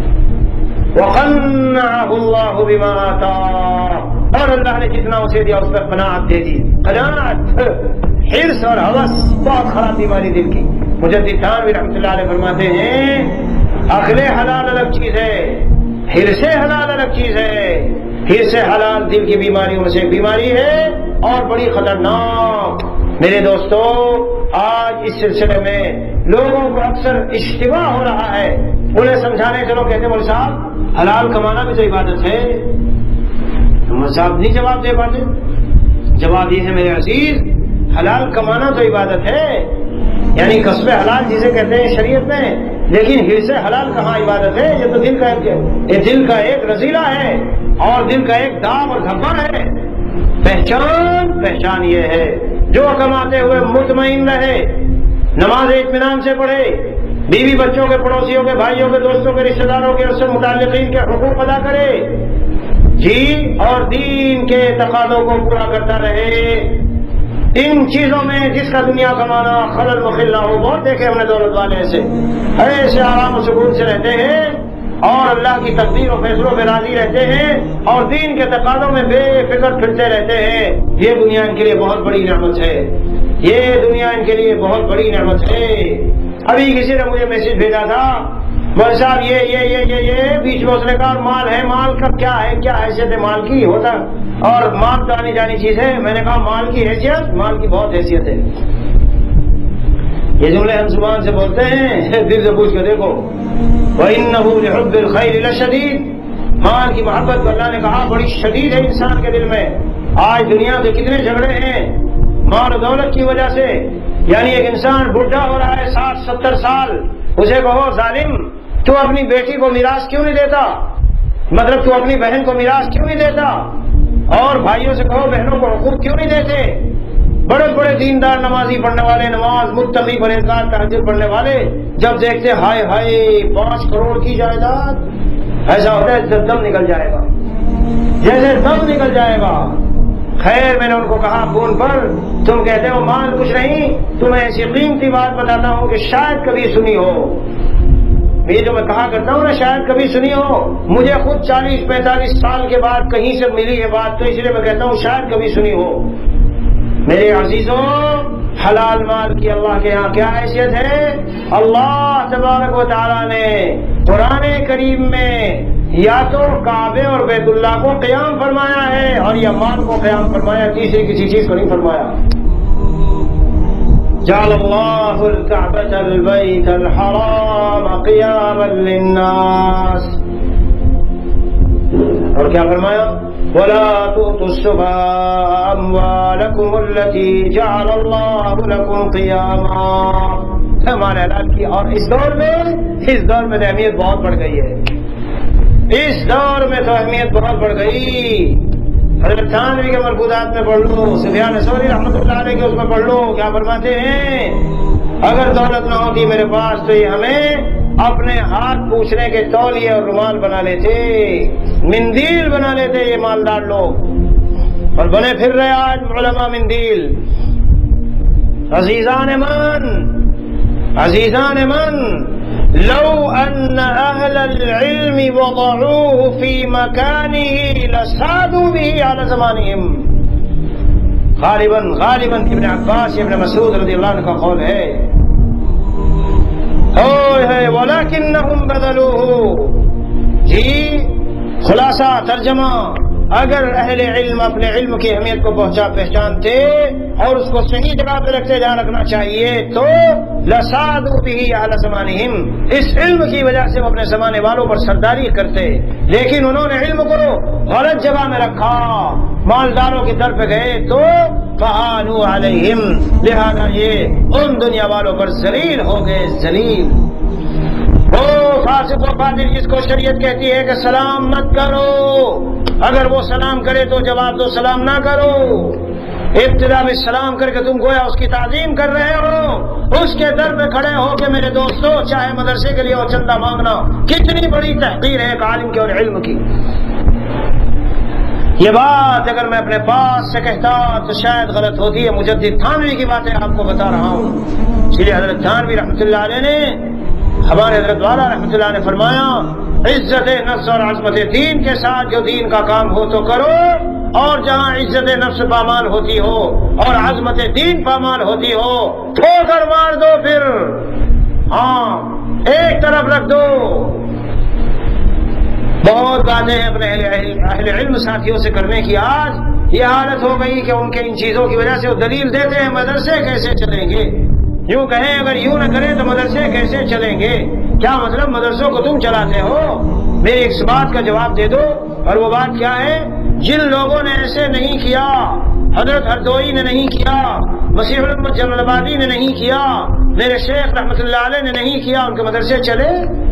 وَقَنَّعَهُ اللَّهُ بِمَا آتَاهُ، اور اللہ نے جتنا اسے دیا اس پر قناعت دے دی۔ قناعت، حرص اور ہوس بہت خراب بیماری دل کی۔ مجدد تھانوی رحمۃ اللہ علیہ فرماتے ہیں عقل حلال الگ چیز ہے، حرص حلال الگ چیز ہے۔ حرص حلال دل کی بیماریوں میں سے ایک بیماری ہے اور بڑی خطرناک۔ میرے دوستو آج اس سلسلے میں لوگوں کو اکثر اشتباہ ہو رہا ہے، انہیں سمجھانے چلو کہتے مولوی صاحب حلال کمانا بھی تو عبادت ہے، مولوی صاحب نہیں جواب دے پاتے۔ جواب یہ ہے میرے عزیز، حلال کمانا تو عبادت ہے، یعنی کسب حلال جسے کہتے ہیں شریعت میں، لیکن حرص حلال کہاں عبادت ہے؟ یہ تو دل کا ایک یہ دل کا ایک رذیلہ ہے اور دل کا ایک دام اور دھبا ہے۔ پہچان پہچان یہ ہے جو کماتے ہوئے مطمئن رہے، نماز اطمینان سے پڑھے، بیوی بچوں کے، پڑوسیوں کے، بھائیوں کے، دوستوں کے، رشتہ داروں کے، اس سے متعلقین کے حقوق ادا کرے جی، اور دین کے تقاضوں کو پورا کرتا رہے۔ ان چیزوں میں جس کا دنیا کمانا خلل مخلہ ہو، بہت دیکھے ہم نے دولت والے ایسے ایسے آرام و سکون سے رہتے ہیں اور اللہ کی تقدیر و فیصلوں پہ راضی رہتے ہیں اور دین کے تقاضوں میں بے فکر پھرتے رہتے ہیں. یہ دنیا ان کے لیے بہت بڑی نعمت ہے، یہ دنیا ان کے لیے بہت بڑی نعمت ہے. ابھی کسی نے مجھے میسج بھیجا تھا، بھائی صاحب یہ یہ یہ یہ یہ بیچ میں اس نے کہا مال ہے، مال کا کیا ہے، کیا حیثیت ہے مال کی ہوتا، اور مال تو آنی جانی چیز ہے. میں نے کہا مال کی حیثیت، مال کی بہت حیثیت ہے. یہ جملے ہم زبان سے بولتے ہیں، دل سے پوچھ کے دیکھو. وَإِنَّهُ لِحُبِّ الْخَيْرِ لَشَدِيدٌ، مال کی محبت اللہ نے کہا بڑی شدید ہے انسان کے دل میں. آج دنیا کے کتنے جھگڑے ہیں مال و دولت کی وجہ سے. یعنی ایک انسان بڈھا ہو رہا ہے ساٹھ ستر سال، اسے کہو ظالم تو اپنی بیٹی کو میراث کیوں نہیں دیتا، مطلب تو اپنی بہن کو میراث کیوں نہیں دیتا، اور بھائیوں سے کہو بہنوں کو حقوق کیوں نہیں دیتے. بڑے بڑے دیندار نمازی پڑھنے والے، نماز متقی پرہیزگار تہجد پڑھنے والے جب دیکھتے ہائے ہائے پانچ کروڑ کی جائیداد، ایسا ہوتا ہے جب دم نکل جائے گا، جیسے دم نکل جائے گا. خیر میں نے ان کو کہا فون پر، تم کہتے ہو مال کچھ نہیں، تمہیں ایسی قیمتی بات بتاتا ہوں کہ شاید کبھی سنی ہو. یہ جو میں کہا کرتا ہوں نا شاید کبھی سنی ہو، مجھے خود چالیس پینتالیس سال کے بعد کہیں سے ملی ہے بات، تو اس لیے میں کہتا ہوں شاید کبھی سنی ہو. میرے عزیزوں، حلال مال کی اللہ کے یہاں کیا حیثیت ہے. اللہ تبارک و تعالیٰ نے قرآن کریم میں یا تو کعبے اور بیت اللہ کو قیام فرمایا ہے اور یا مال کو قیام فرمایا، تیسری کسی چیز کو نہیں فرمایا. جعل اللہ الکعبۃ البیت الحرام قیاما للناس، اور کیا فرمایا وَلَا تُؤْتُوا السُّفَهَاءَ أَمْوَالَكُمُ الَّتِي جَعَلَ اللَّهُ لَكُمْ قِيَامًا. ہمارے اعلان کی. اور اس دور میں اس دور میں تو اہمیت بہت بڑھ گئی ہے، اس دور میں تو اہمیت بہت بڑھ گئی. حضرت تھانوی کے مرکوزات میں پڑھ لو، سفیان ثوری رحمۃ اللہ علیہ کے اس میں پڑھ لو، کیا فرماتے ہیں اگر دولت نہ ہوتی میرے پاس تو یہ ہمیں اپنے ہاتھ پوچھنے کے تولیے اور رومال بنا لیتے، مندیل بنا لیتے یہ مالدار لوگ، اور بنے پھر رہے آج علماء مندیل. عزیزان من عزیزان من لو ان اہل العلم وضعوه في مكانه لسادوا به على زمانهم. غالباً غالباً ابن عباس ابن مسعود رضی اللہ عنہ کا قول ہے. وَلَكِنَّهُمْ بَذَلُوهُ. جی خلاصہ ترجمہ، اگر اہل علم اپنے علم کی اہمیت کو پہنچا پہچانتے اور اس کو صحیح جگہ پہ رکھتے جہاں رکھنا چاہیے تو لَسَادُوا بِهِ عَلَى زَمَانِهِمْ، اس علم کی وجہ سے وہ اپنے زمانے والوں پر سرداری کرتے. لیکن انہوں نے علم کو غلط جگہ میں رکھا، مالداروں کے در پہ گئے تو فَعَانُوا عَلَيْهِمْ، لہذا یہ ان دنیا والوں پر ذلیل ہو گئے. ذلیل وہ فاسق و فاجر جس کو شریعت کہتی ہے کہ سلام مت کرو، اگر وہ سلام کرے تو جواب دو، سلام نہ کرو. ابتدا میں سلام کر کے تم گویا اس کی تعظیم کر رہے ہو، اس کے در پہ کھڑے ہو کے میرے دوستو چاہے مدرسے کے لیے وہ چندہ مانگنا، کتنی بڑی تحقیر ہے ایک عالم کی اور علم کی. یہ بات اگر میں اپنے پاس سے کہتا تو شاید غلط ہوتی ہے. مجدد تھانوی کی باتیں آپ کو بتا رہا ہوں. اس لیے حضرت تھانوی رحمۃ اللہ علیہ نے، ہمارے حضرت والا رحمۃ اللہ نے فرمایا عزت نفس اور عظمت دین کے ساتھ جو دین کا کام ہو تو کرو، اور جہاں عزت نفس پامال ہوتی ہو اور عظمت دین پامال ہوتی ہو ٹھوکر مار دو، پھر ہاں ایک طرف رکھ دو. بہت باتیں ہیں اپنے اہل علم ساتھیوں سے کرنے کی. آج یہ حالت ہو گئی کہ ان کے ان چیزوں کی وجہ سے وہ دلیل دیتے ہیں مدرسے کیسے چلیں گے. یوں کہیں اگر یوں نہ کریں تو مدرسے کیسے چلیں گے. کیا مطلب مدرسوں کو تم چلاتے ہو؟ میری ایک بات کا جواب دے دو، اور وہ بات کیا ہے؟ جن لوگوں نے ایسے نہیں کیا، حضرت ہردوئی نے نہیں کیا، مسیح الامت جلال آبادی نے نہیں کیا، میرے شیخ رحمۃ اللہ علیہ نے نہیں کیا، ان کے مدرسے چلے؟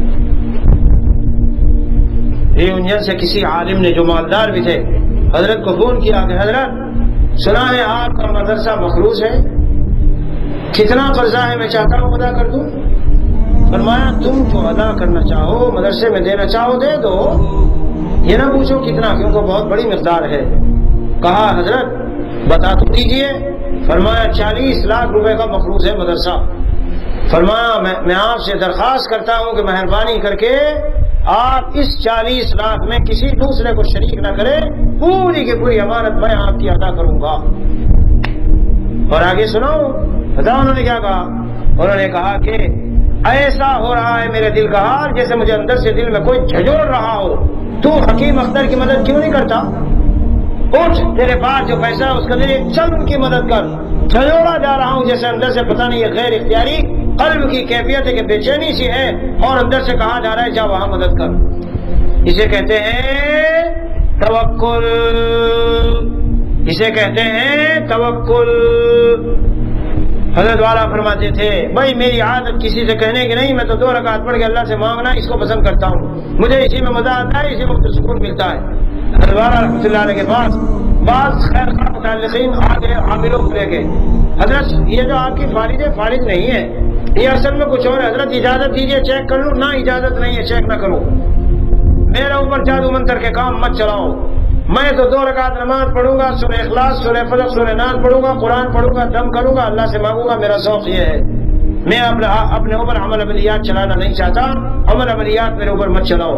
یونین سے کسی عالم نے جو مالدار بھی تھے حضرت کو فون کیا کہ حضرت سنا ہے آپ کا مدرسہ مخروص ہے، کتنا قرضہ ہے میں چاہتا ہوں ادا کر دوں. فرمایا تم جو ادا کرنا چاہو مدرسے میں دینا چاہو دے دو، یہ نہ پوچھو کتنا، کیونکہ بہت بڑی مقدار ہے. کہا حضرت بتا تو دیجئے. فرمایا چالیس لاکھ روپے کا مخروض ہے مدرسہ. فرمایا میں, میں آپ سے درخواست کرتا ہوں کہ مہربانی کر کے آپ اس چالیس لاکھ میں کسی دوسرے کو شریک نہ کریں، پوری کی پوری امانت میں آپ کی ادا کروں گا. اور آگے سنو، بتاؤ انہوں نے کیا کہا؟ انہوں نے کہا کہ ایسا ہو رہا ہے میرے دل کا حال جیسے مجھے اندر سے دل میں کوئی جھجوڑ رہا ہو. تو حکیم اختر کی مدد کیوں نہیں کرتا؟ اٹھ، تیرے پاس جو پیسہ ہے اس کا ذریعے چل ان کی مدد کر. جھجوڑا جا رہا ہوں جیسے اندر سے، پتہ نہیں یہ غیر اختیاری قلب کی کیفیت ہے کہ بے چینی سی ہے اور اندر سے کہا جا رہا ہے جا وہاں مدد کر. اسے کہتے ہیں توکل، اسے کہتے ہیں توکل. حضرت والا فرماتے تھے بھائی میری عادت کسی سے کہنے کی نہیں، میں تو دو رکعت پڑھ کے اللہ سے مانگنا اس کو پسند کرتا ہوں، مجھے اسی میں مزہ آتا ہے، اسی میں سکون ملتا ہے. حضرت والا رحمۃ اللہ علیہ کے پاس بعض خیر خواہ متعلقین آگے عاملوں کو لے گئے. حضرت یہ جو آپ کی فارغ ہے فارغ نہیں ہے، یہ اصل میں کچھ اور ہے. حضرت اجازت دیجیے چیک کر لوں. نہ اجازت نہیں ہے، چیک نہ کرو. میرے اوپر جادو منتر کے کام مت چلاؤ. میں تو دو رکعت نماز پڑھوں گا، سورہ اخلاص، سورہ فلق، سورہ ناس پڑھوں گا، قرآن پڑھوں گا، دم کروں گا، اللہ سے مانگوں گا. میرا ذوق یہ ہے. میں اپنے اوپر عمل عملیات چلانا نہیں چاہتا. عمل عملیات میرے اوپر مت چلاؤ.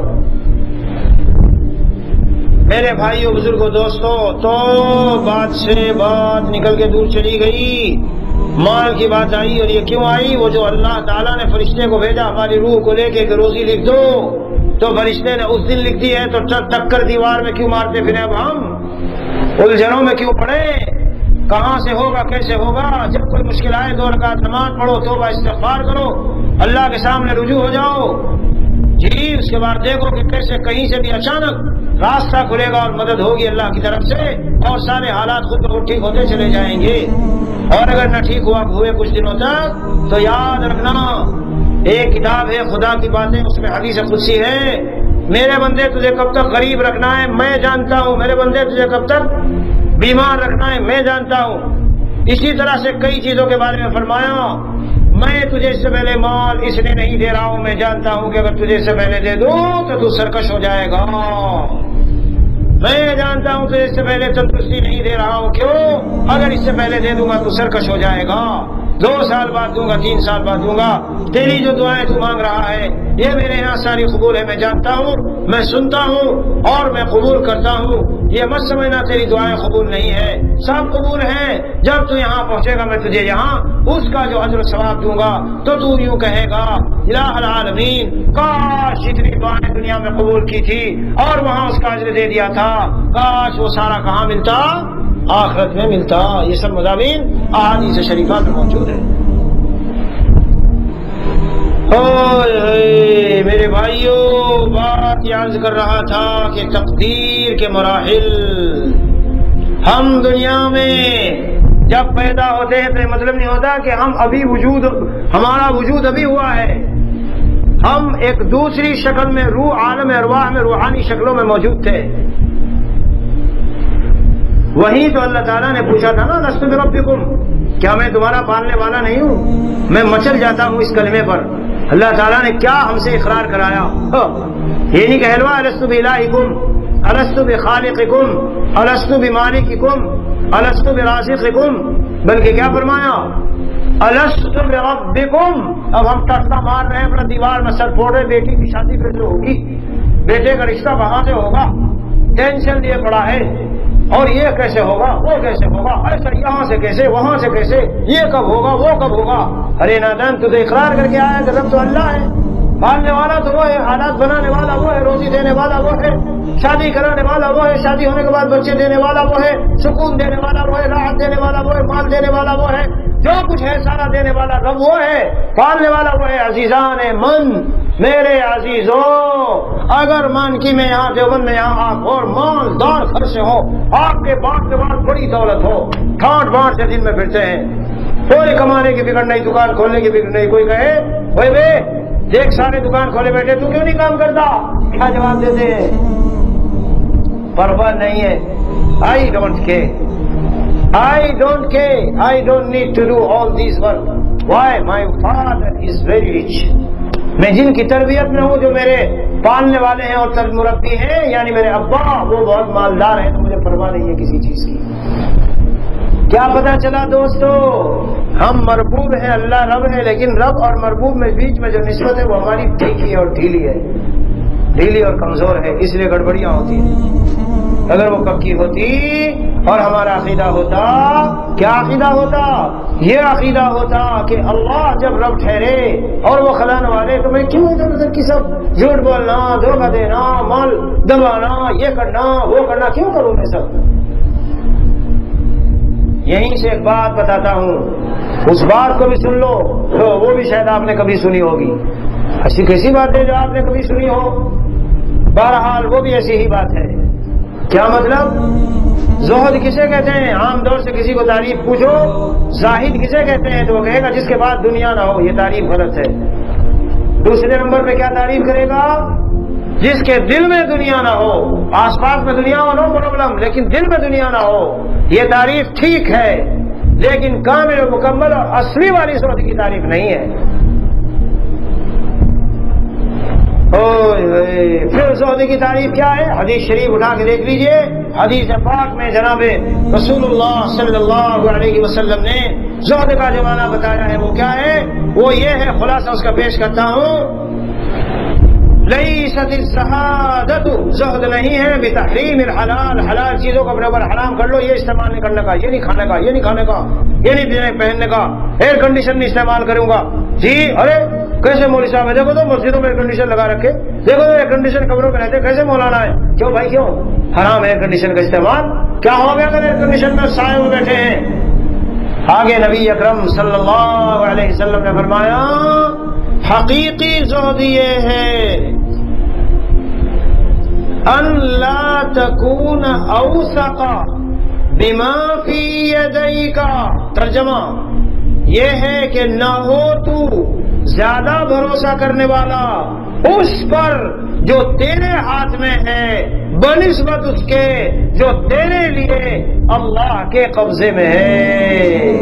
میرے بھائیوں، بزرگوں، دوستوں، تو بات سے بات نکل کے دور چلی گئی. مال کی بات آئی. اور یہ کیوں آئی؟ وہ جو اللہ تعالیٰ نے فرشتے کو بھیجا ہماری روح کو لے کے کہ روزی لکھ دو، تو فرشتے نے اس دن لکھ دی ہے تو ٹکر دیوار میں کیوں مارتے پھرے؟ اب ہم الجھنوں میں کیوں پڑے؟ کہاں سے ہوگا، کیسے ہوگا؟ جب کوئی مشکل آئے دو رکعت نماز پڑھو، توبہ استغفار کرو، اللہ کے سامنے رجوع ہو جاؤ جی. اس کے بعد دیکھو کہ کیسے کہیں سے بھی اچانک راستہ کھلے گا اور مدد ہوگی اللہ کی طرف سے، اور سارے حالات خود بخود ٹھیک ہوتے چلے جائیں گے. اور اگر نہ ٹھیک ہوا ہوئے کچھ دنوں تک تو یاد رکھنا، ایک کتاب ہے خدا کی باتیں، اس میں حدیث قدسی ہے، میرے بندے تجھے کب تک غریب رکھنا ہے میں جانتا ہوں، میرے بندے تجھے کب تک بیمار رکھنا ہے میں جانتا ہوں. اسی طرح سے کئی چیزوں کے بارے میں فرمایا، میں تجھے اس سے پہلے مال اس لیے نہیں دے رہا ہوں، میں جانتا ہوں کہ اگر تجھے اس سے پہلے دے دوں تو تو سرکش ہو جائے گا. میں جانتا ہوں کہ اس سے پہلے تندرستی نہیں دے رہا ہوں، کیوں؟ اگر اس سے پہلے دے دوں گا تو سرکش ہو جائے گا. دو سال بعد دوں گا، تین سال بعد دوں گا. تیری جو دعائیں تو مانگ رہا ہے یہ میرے یہاں ساری قبول ہے، میں جانتا ہوں، میں سنتا ہوں اور میں قبول کرتا ہوں. یہ مت سمجھنا تیری دعائیں قبول نہیں ہے، سب قبول ہیں. جب تو یہاں پہنچے گا میں تجھے یہاں اس کا جو اجر و ثواب دوں گا تو تو یوں کہے گا الہ العالمین کاش اتنی دعائیں دنیا میں قبول کی تھی اور وہاں اس کا اجر دے دیا تھا، کاش وہ سارا کہاں ملتا؟ آخرت میں ملتا. یہ سب مضامین احادیث شریفہ میں موجود ہے. اوے میرے بھائیوں، بات یہ عرض کر رہا تھا کہ تقدیر کے مراحل. ہم دنیا میں جب پیدا ہوتے ہیں تو یہ مطلب نہیں ہوتا کہ ہم ابھی وجود ہمارا وجود ابھی ہوا ہے. ہم ایک دوسری شکل میں روح عالم ارواح میں روحانی شکلوں میں موجود تھے. وہی تو اللہ تعالیٰ نے پوچھا تھا نا لست بربکم، کیا میں تمہارا پالنے والا نہیں ہوں؟ میں مچل جاتا ہوں اس کلمے پر. اللہ تعالیٰ نے کیا ہم سے اقرار کرایا؟ یہ نہیں کہلوا الست بإلہکم، الست بخالقکم، الست بمالککم، الست برازقکم، بلکہ کیا فرمایا؟ الست بربکم. اب ہم ٹکا مار رہے ہیں اپنا دیوار میں سر پھوڑ رہے، بیٹی کی شادی پھر سے ہوگی، بیٹے کا رشتہ کہاں سے ہوگا، ٹینشن لیے پڑا ہے، اور یہ کیسے ہوگا، وہ کیسے ہوگا، ایسا یہاں سے کیسے، وہاں سے کیسے، یہ کب ہوگا، وہ کب ہوگا. ارے نادان، تو اقرار کر کے آیا کہ رب تو اللہ ہے، پالنے والا تو وہ ہے، حالات بنانے والا وہ ہے، روزی دینے والا وہ ہے، شادی کرانے والا وہ ہے، شادی ہونے کے بعد بچے دینے والا وہ ہے، سکون دینے والا وہ ہے، راحت دینے والا وہ ہے، مال دینے والا وہ ہے، جو کچھ ہے سارا دینے والا رب وہ ہے، پالنے والا وہ ہے. عزیزان من، میرے عزیزوں، اگر مان کی میں یہاں دیوبند میں یہاں آپ اور مالدار گھر سے ہو، آپ کے باپ کے بعد بڑی دولت ہو، ٹھاٹ باٹ سے دن میں پھرتے ہیں، کوئی کمانے کی فکر نہیں، دکان کھولنے کی فکر نہیں. کوئی کہے بھائی بے دیکھ سارے دکان کھولے بیٹھے، تو کیوں نہیں کام کرتا؟ کیا جواب دیتے ہیں؟ پرواہ نہیں ہے. I don't care I don't care. I don't need to do all these work. Why? My father is very rich. میں جن کی تربیت میں ہوں، جو میرے پالنے والے ہیں اور تربیت مربی ہیں، یعنی میرے ابا، وہ بہت مالدار ہیں، تو مجھے پرواہ نہیں ہے کسی چیز کی. کیا پتا چلا دوستو؟ ہم مربوب ہیں، اللہ رب ہے، لیکن رب اور مربوب میں بیچ میں جو نسبت ہے وہ ہماری پھیکی ہے اور ڈھیلی ہے، ڈھیلی اور کمزور ہے، اس لیے گڑبڑیاں ہوتی ہیں۔ اگر وہ پکی ہوتی اور ہمارا عقیدہ ہوتا، کیا عقیدہ ہوتا؟ یہ عقیدہ ہوتا کہ اللہ جب رب ٹھہرے اور وہ خلان والے، تو میں کیوں ادھر ادھر کی سب جھوٹ بولنا، دھوکہ دینا، مال دبانا، یہ کرنا وہ کرنا کیوں کروں میں سب؟ یہیں سے ایک بات بتاتا ہوں، اس بات کو بھی سن لو، تو وہ بھی شاید آپ نے کبھی سنی ہوگی، ایسی کیسی بات ہے جو آپ نے کبھی سنی ہو؟ بہرحال وہ بھی ایسی ہی بات ہے۔ کیا مطلب؟ زہد کسے کہتے ہیں؟ عام طور سے کسی کو تعریف پوچھو زاہد کسے کہتے ہیں تو وہ کہے گا جس کے بعد دنیا نہ ہو، یہ تعریف غلط ہے۔ دوسرے نمبر پہ کیا تعریف کرے گا؟ جس کے دل میں دنیا نہ ہو، آس پاس میں دنیا ہو نو پرابلم، لیکن دل میں دنیا نہ ہو، یہ تعریف ٹھیک ہے، لیکن کامل و مکمل اور اصلی والی زہد کی تعریف نہیں ہے۔ پھر زہد کی تعریف کیا ہے؟ حدیث شریف اٹھا کے دیکھ لیجئے، حدیث پاک میں جناب رسول اللہ صلی اللہ علیہ وسلم نے زہد کا جو معنی بتایا ہے وہ کیا ہے؟ وہ یہ ہے، خلاصہ اس کا پیش کرتا ہوں، لیست الزہادۃ، زہد نہیں ہے بتحریم الحلال، حلال چیزوں کو اپنے اوپر حرام کر لو، یہ استعمال نہیں کرنے کا، یہ نہیں کھانے کا، یہ نہیں کھانے کا، یہ نہیں دینے پہننے کا، ایئر کنڈیشن نہیں استعمال کروں گا۔ جی ارے کیسے مولوی صاحب ہے؟ دیکھو تو مسجدوں میں ایئر کنڈیشن لگا رکھے، دیکھو تو ایئر کنڈیشن کمروں میں رہتے، کیسے مولانا ہے؟ کیوں بھائی کیوں حرام ہے ایئر کنڈیشن کا استعمال؟ کیا ہو گیا اگر ایئر کنڈیشن میں سائے میں بیٹھے ہیں؟ آگے نبی اکرم صلی اللہ علیہ وسلم نے فرمایا حقیقی زہد یہ ہے ان لا تکون اوثق بما فی یدیک، ترجمہ یہ ہے کہ نہ ہو تو زیادہ بھروسہ کرنے والا اس پر جو تیرے ہاتھ میں ہے بنسبت اس کے جو تیرے لیے اللہ کے قبضے میں ہے۔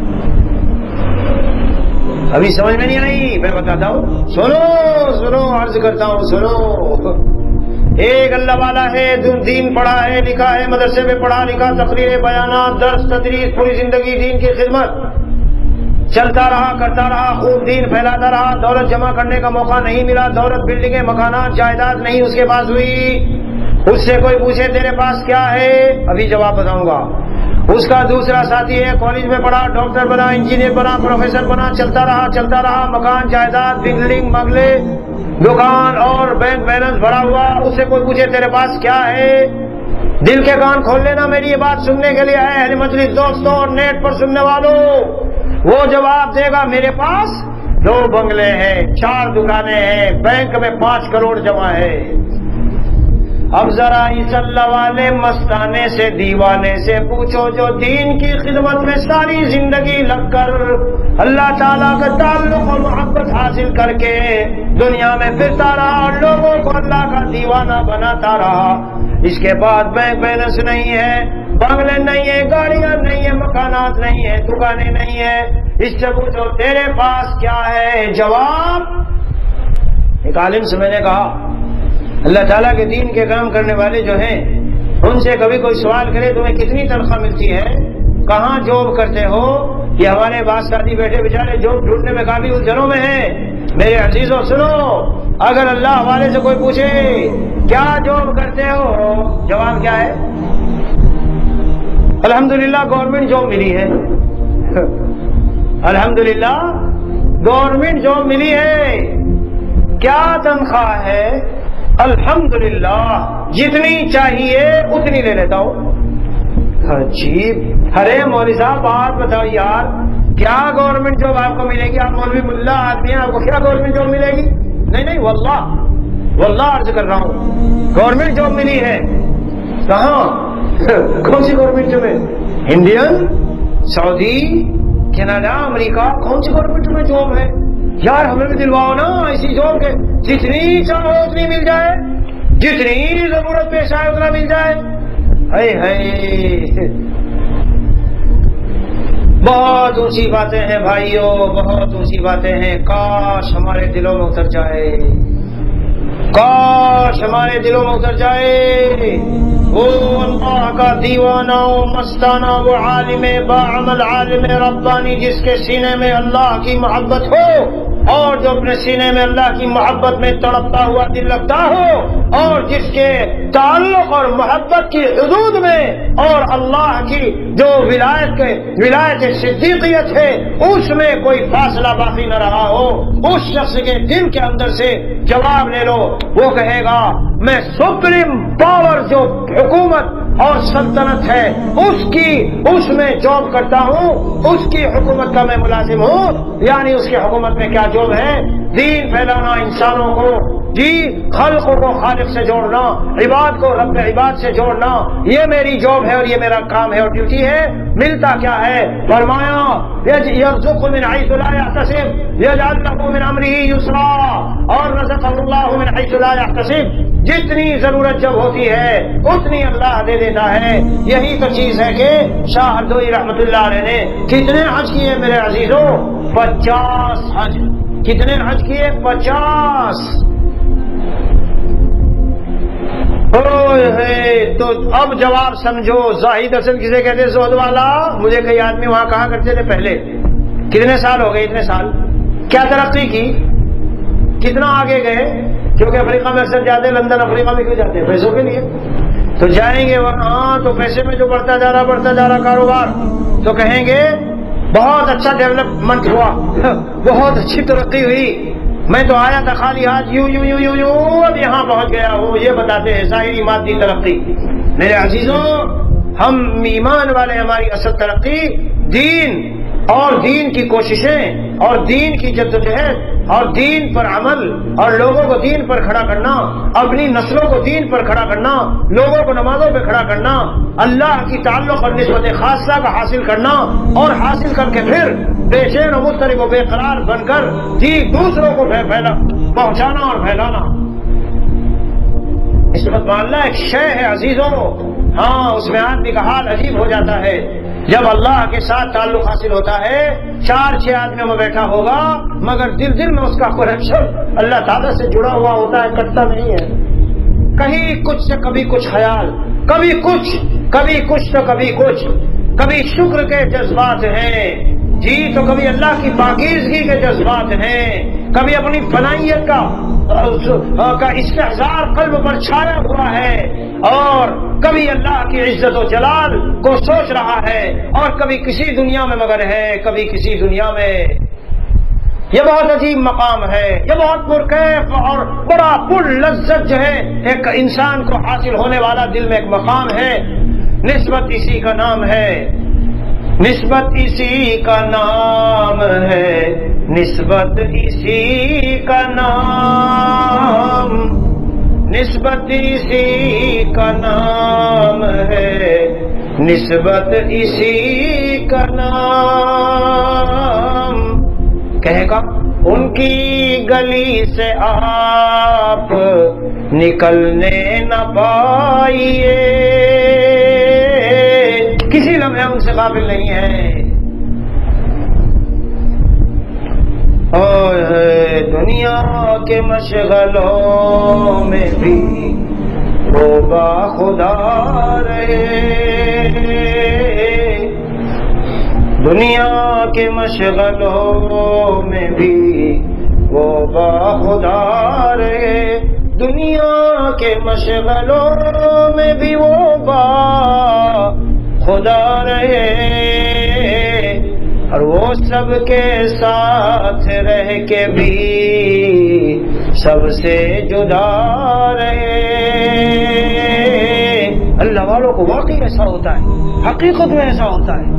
ابھی سمجھ میں نہیں آئی؟ میں بتاتا ہوں، سنو سنو عرض کرتا ہوں، سنو۔ ایک اللہ والا ہے، دین پڑھا ہے، لکھا ہے، مدرسے میں پڑھا لکھا، تقریر، بیانات، درس، تدریس، پوری زندگی دین کی خدمت چلتا رہا، کرتا رہا، خوب دین پھیلاتا رہا، دولت جمع کرنے کا موقع نہیں ملا، دولت، بلڈنگیں، مکانات، جائیداد نہیں اس کے پاس ہوئی۔ اس سے کوئی پوچھے تیرے پاس کیا ہے؟ ابھی جواب بتاؤں گا۔ اس کا دوسرا ساتھی ہے، کالج میں پڑھا، ڈاکٹر بنا، انجینئر بنا، پروفیسر بنا، چلتا رہا چلتا رہا، مکان، جائیداد، بلڈنگ، بنگلے، دکان اور بینک بیلنس بڑا ہوا۔ اس سے کوئی پوچھے تیرے پاس کیا ہے؟ دل کے کان کھول لینا میری یہ بات سننے کے لیے ہے، اہل مجلس دوستوں اور نیٹ پر سننے والوں، وہ جواب دے گا میرے پاس دو بنگلے ہیں، چار دکانیں ہیں، بینک میں پانچ کروڑ جمع ہے۔ اب ذرا اس اللہ والے مستانے سے، دیوانے سے پوچھو جو دین کی خدمت میں ساری زندگی لگ کر اللہ تعالیٰ کا تعلق اور محبت حاصل کر کے دنیا میں پھرتا رہا اور لوگوں کو اللہ کا دیوانہ بناتا رہا، اس کے بعد بینک بیلنس نہیں ہے، بنگلے نہیں ہے، گاڑیاں نہیں ہے، مکانات نہیں ہے، دکانیں نہیں ہے، اس سے پوچھو تیرے پاس کیا ہے؟ جواب ایک عالم سے میں نے کہا، اللہ تعالیٰ کے دین کے کام کرنے والے جو ہیں ان سے کبھی کوئی سوال کرے تمہیں کتنی تنخواہ ملتی ہے، کہاں جاب کرتے ہو؟ یہ ہمارے بعض ساتھی بیٹھے بیچارے جاب ڈھونڈنے میں کافی الجھنوں میں ہیں۔ میرے عزیزوں سنو، اگر اللہ والے سے کوئی پوچھے کیا جاب کرتے ہو، جواب کیا ہے؟ الحمدللہ گورنمنٹ جاب ملی ہے، الحمدللہ گورنمنٹ جاب ملی ہے۔ کیا تنخواہ ہے؟ الحمدللہ جتنی چاہیے اتنی لے لیتا ہوں۔ عجیب، ارے مولوی صاحب بات بتاؤ یار، کیا گورنمنٹ جاب آپ کو ملے گی؟ آپ مولوی ملا آدمی ہیں، آپ کو کیا گورنمنٹ جاب ملے گی؟ نہیں نہیں واللہ واللہ عرض کر رہا ہوں، گورنمنٹ جاب ملی ہے۔ کہاں؟ کون سی گورنمنٹ جاب ہے؟ انڈین، سعودی، کینیڈا، امریکہ، کون سی گورنمنٹ میں جاب ہے؟ یار ہمیں بھی دلواؤ نا ایسی جاب کے جتنی چاہو اتنی مل جائے، جتنی ضرورت پیش آئے اتنا مل جائے۔ ہائے ہائے، بہت اونچی باتیں ہیں بھائیوں، بہت اونچی باتیں ہیں، کاش ہمارے دلوں میں اتر جائے، کاش ہمارے دلوں میں اتر جائے۔ وہ اللہ کا دیوانہ و مستانہ، وہ عالم باعمل، عالم ربانی جس کے سینے میں اللہ کی محبت ہو، اور جو اپنے سینے میں اللہ کی محبت میں تڑپتا ہوا دل لگتا ہو، اور جس کے تعلق اور محبت کی حدود میں اور اللہ کی جو ولایت کے ولایت صدیقیت ہے اس میں کوئی فاصلہ باقی نہ رہا ہو، اس شخص کے دل کے اندر سے جواب لے لو، وہ کہے گا میں سپریم پاور جو حکومت اور سلطنت ہے اس کی اس میں جاب کرتا ہوں، اس کی حکومت کا میں ملازم ہوں۔ یعنی اس کی حکومت میں کیا جاب ہے؟ دین پھیلانا، انسانوں کو جی خلق کو خالق سے جوڑنا، عباد کو رب عباد سے جوڑنا، یہ میری جاب ہے اور یہ میرا کام ہے اور ڈیوٹی ہے۔ ملتا کیا ہے؟ فرمایا یرزق من حیث لا یحتسب یجعل له من امرہ یسرا، اور رزقہ اللہ من حیث لا یحتسب، جتنی ضرورت جب ہوتی ہے اتنی اللہ دے دیتا ہے۔ یہی تو چیز ہے کہ شاہ ہردوئی رحمت اللہ علیہ نے کتنے حج کیے میرے عزیزوں؟ پچاس حج۔ کتنے حج کیے؟ پچاس۔ تو اب جواب سمجھو، زاہد اصل کسے کہتے ہیں؟ زہد والا۔ مجھے کئی آدمی وہاں کہا کرتے تھے پہلے، کتنے سال ہو گئے؟ اتنے سال کیا ترقی کی، کتنا آگے گئے؟ کیونکہ افریقہ میں اکثر جاتے، لندن افریقہ میں کیوں جاتے ہیں؟ پیسوں کے لیے۔ تو جائیں گے وہاں تو پیسے میں جو بڑھتا جا رہا بڑھتا جا رہا کاروبار، تو کہیں گے بہت اچھا ڈیولپمنٹ ہوا، بہت اچھی ترقی ہوئی، میں تو آیا تھا خالی ہاتھ یوں یوں یوں یوں یوں اب یہاں پہنچ گیا ہوں۔ یہ بتاتے ہیں ظاہری مادی ترقی۔ میرے عزیزوں، ہم ایمان والے، ہماری اصل ترقی دین اور دین کی کوششیں اور دین کی جدوجہد اور دین پر عمل اور لوگوں کو دین پر کھڑا کرنا، اپنی نسلوں کو دین پر کھڑا کرنا، لوگوں کو نمازوں پہ کھڑا کرنا، اللہ کی تعلق اور نسبت خاصہ کا حاصل کرنا، اور حاصل کر کے پھر بے چین و مضطرب و بے قرار بن کر جی دوسروں کو پھیلا پہنچانا اور پھیلانا۔ نسبت معاملہ ایک شے ہے عزیزوں، ہاں اس میں آدمی کا حال عجیب ہو جاتا ہے جب اللہ کے ساتھ تعلق حاصل ہوتا ہے۔ چار چھ آدمیوں میں بیٹھا ہوگا مگر دل دل میں اس کا کنیکشن اللہ تعالیٰ سے جڑا ہوا ہوتا ہے، کٹتا نہیں ہے۔ کہیں کچھ سے کبھی کچھ خیال، کبھی کچھ کبھی کچھ تو کبھی کچھ، کبھی شکر کے جذبات ہیں جی، تو کبھی اللہ کی پاکیزگی کے جذبات ہیں، کبھی اپنی فنائیت کا کا استحضار قلب پر چھایا ہوا ہے، اور کبھی اللہ کی عزت و جلال کو سوچ رہا ہے، اور کبھی کسی دنیا میں مگر ہے، کبھی کسی دنیا میں۔ یہ بہت عجیب مقام ہے، یہ بہت پرکیف اور بڑا پر لذت جو ہے ایک انسان کو حاصل ہونے والا دل میں ایک مقام ہے۔ نسبت اسی کا نام ہے، نسبت اسی کا نام ہے، نسبت اسی کا نام، نسبت اسی کا نام ہے، نسبت اسی کا نام۔ کہے گا ان کی گلی سے آپ نکلنے نہ پائیے، کسی لمحے ان سے قابل نہیں ہے۔ اوہ دنیا کے مشغلوں میں بھی وہ باخدا رہے، دنیا کے مشغلوں میں بھی وہ باخدا رہے، دنیا کے مشغلوں میں بھی وہ با خدا رہے، اور وہ سب کے ساتھ رہ کے بھی سب سے جدا رہے۔ اللہ والوں کو واقعی ایسا ہوتا ہے، حقیقت میں ایسا ہوتا ہے۔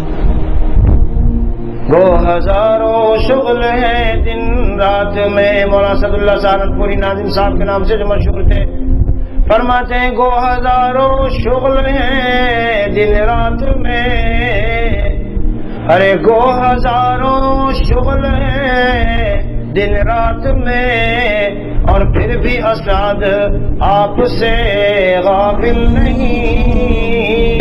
وہ ہزاروں شغل ہیں دن رات میں، مولانا اسد اللہ سہارنپوری ناظم صاحب کے نام سے جو مشہور تھے، فرماتے ہیں گو ہزاروں شغل ہیں دن رات میں، ارے گو ہزاروں شغل ہیں دن رات میں، اور پھر بھی اسد آپ سے غافل نہیں۔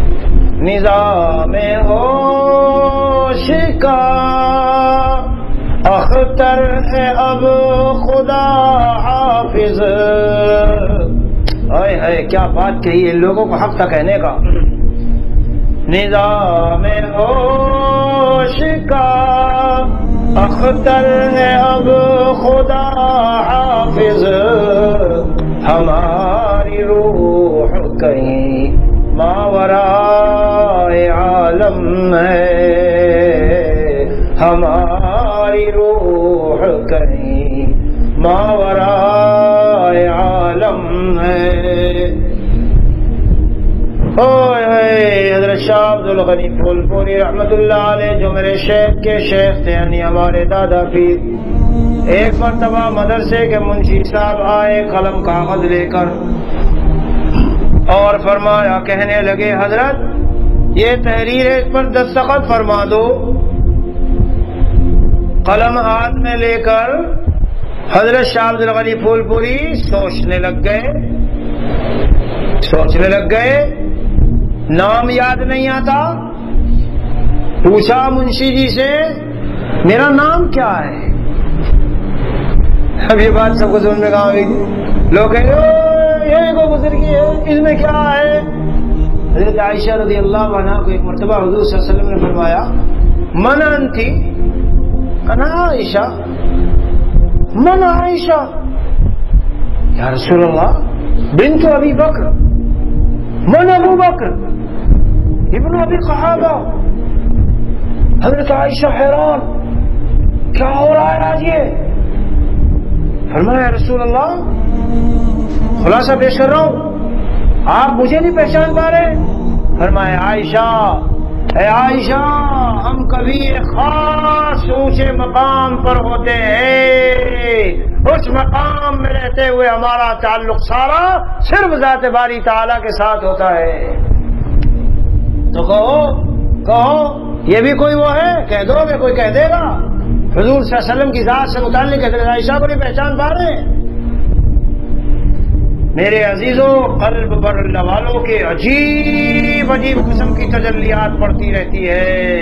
نظام ہوش کا اختر ہے اب خدا حافظ. اے ہے کیا بات کہی ہے لوگوں کو حق تھا کہنے کا. نظام ہوش کا اختر ہے اب خدا حافظ. ہماری روح کہیں ماورائے عالم ہے. ہماری روح کہیں ماورائے عالم ہے. حضرت شاہ عبد الغنی پھول پوری رحمت اللہ علیہ جو میرے شیخ کے شیخ تھے یعنی ہمارے دادا پیر، ایک مرتبہ مدرسے کے منشی صاحب آئے قلم کاغذ لے کر اور فرمایا، کہنے لگے حضرت یہ تحریر ہے اس پر دستخط فرما دو. قلم ہاتھ میں لے کر حضرت شاہ عبد الغنی پھول پوری سوچنے لگ گئے سوچنے لگ گئے نام یاد نہیں آتا. پوچھا منشی جی سے میرا نام کیا ہے. اب یہ بات سب کو سمجھ میں کہاں ہوئی. لوگ کہیں یہ کو بزرگی ہے اس میں کیا ہے. حضرت عائشہ رضی اللہ عنہا کو ایک مرتبہ حضور صلی اللہ علیہ وسلم نے فرمایا من انتی انا عائشہ من عائشہ. یا رسول اللہ بنت ابی بکر من ابو بکر ابن ابی قحافہ. حضرت عائشہ حیران کیا ہو رہا ہے آج یہ. فرمایا رسول اللہ خلاصہ پیش کر رہا ہوں آپ مجھے نہیں پہچان پا رہے. فرمایا عائشہ اے عائشہ ہم کبھی ایک خاص اونچے مقام پر ہوتے ہیں، اس مقام میں رہتے ہوئے ہمارا تعلق سارا صرف ذات باری تعالیٰ کے ساتھ ہوتا ہے. تو کہو کہو یہ بھی کوئی وہ ہے کہہ دو گے کوئی کہہ دے گا حضور صلی اللہ علیہ وسلم کی ذات سے متعلق حضرت عائشہ کو نہیں پہچان پا رہے. میرے عزیزوں قلب پر اللہ والوں کے عجیب عجیب قسم کی تجلیات پڑتی رہتی ہے.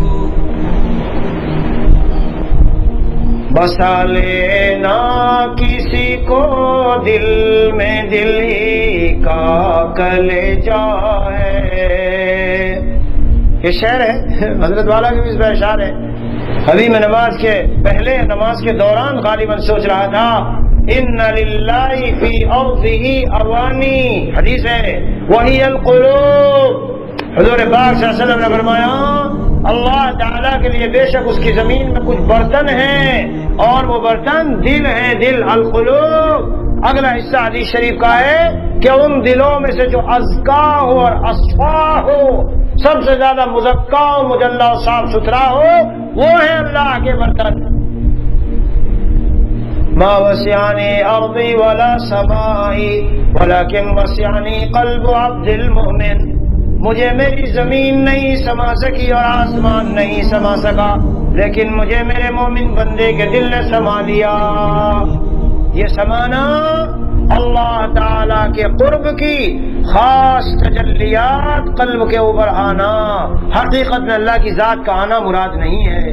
بسا لینا کسی کو دل میں دل ہی کا کلیجا ہے. یہ شعر ہے حضرت والا کے بھی اس میں اشعار ہے. ابھی میں نماز کے پہلے نماز کے دوران غالباً سوچ رہا تھا ان للہ فی ارضہ اوانی، حدیث ہے وہی القلوب. حضور پاک صلی اللہ علیہ وسلم نے فرمایا اللہ تعالیٰ کے لیے بے شک اس کی زمین میں کچھ برتن ہیں اور وہ برتن دل ہیں، دل القلوب. اگلا حصہ حدیث شریف کا ہے کہ ان دلوں میں سے جو ازکا ہو اور اصفا ہو، سب سے زیادہ مزکا و مجلا و صاف ستھرا ہو، وہ ہے اللہ کے برتن. ما وسعني ارضی ولا سمائی ولكن وسعني قلب عبد المؤمن. مجھے میری زمین نہیں سما سکی اور آسمان نہیں سما سکا، لیکن مجھے میرے مومن بندے کے دل نے سما لیا. یہ سمانا اللہ تعالی کے قرب کی خاص تجلیات، قلب کے اوپر آنا، حقیقت میں اللہ کی ذات کا آنا مراد نہیں ہے.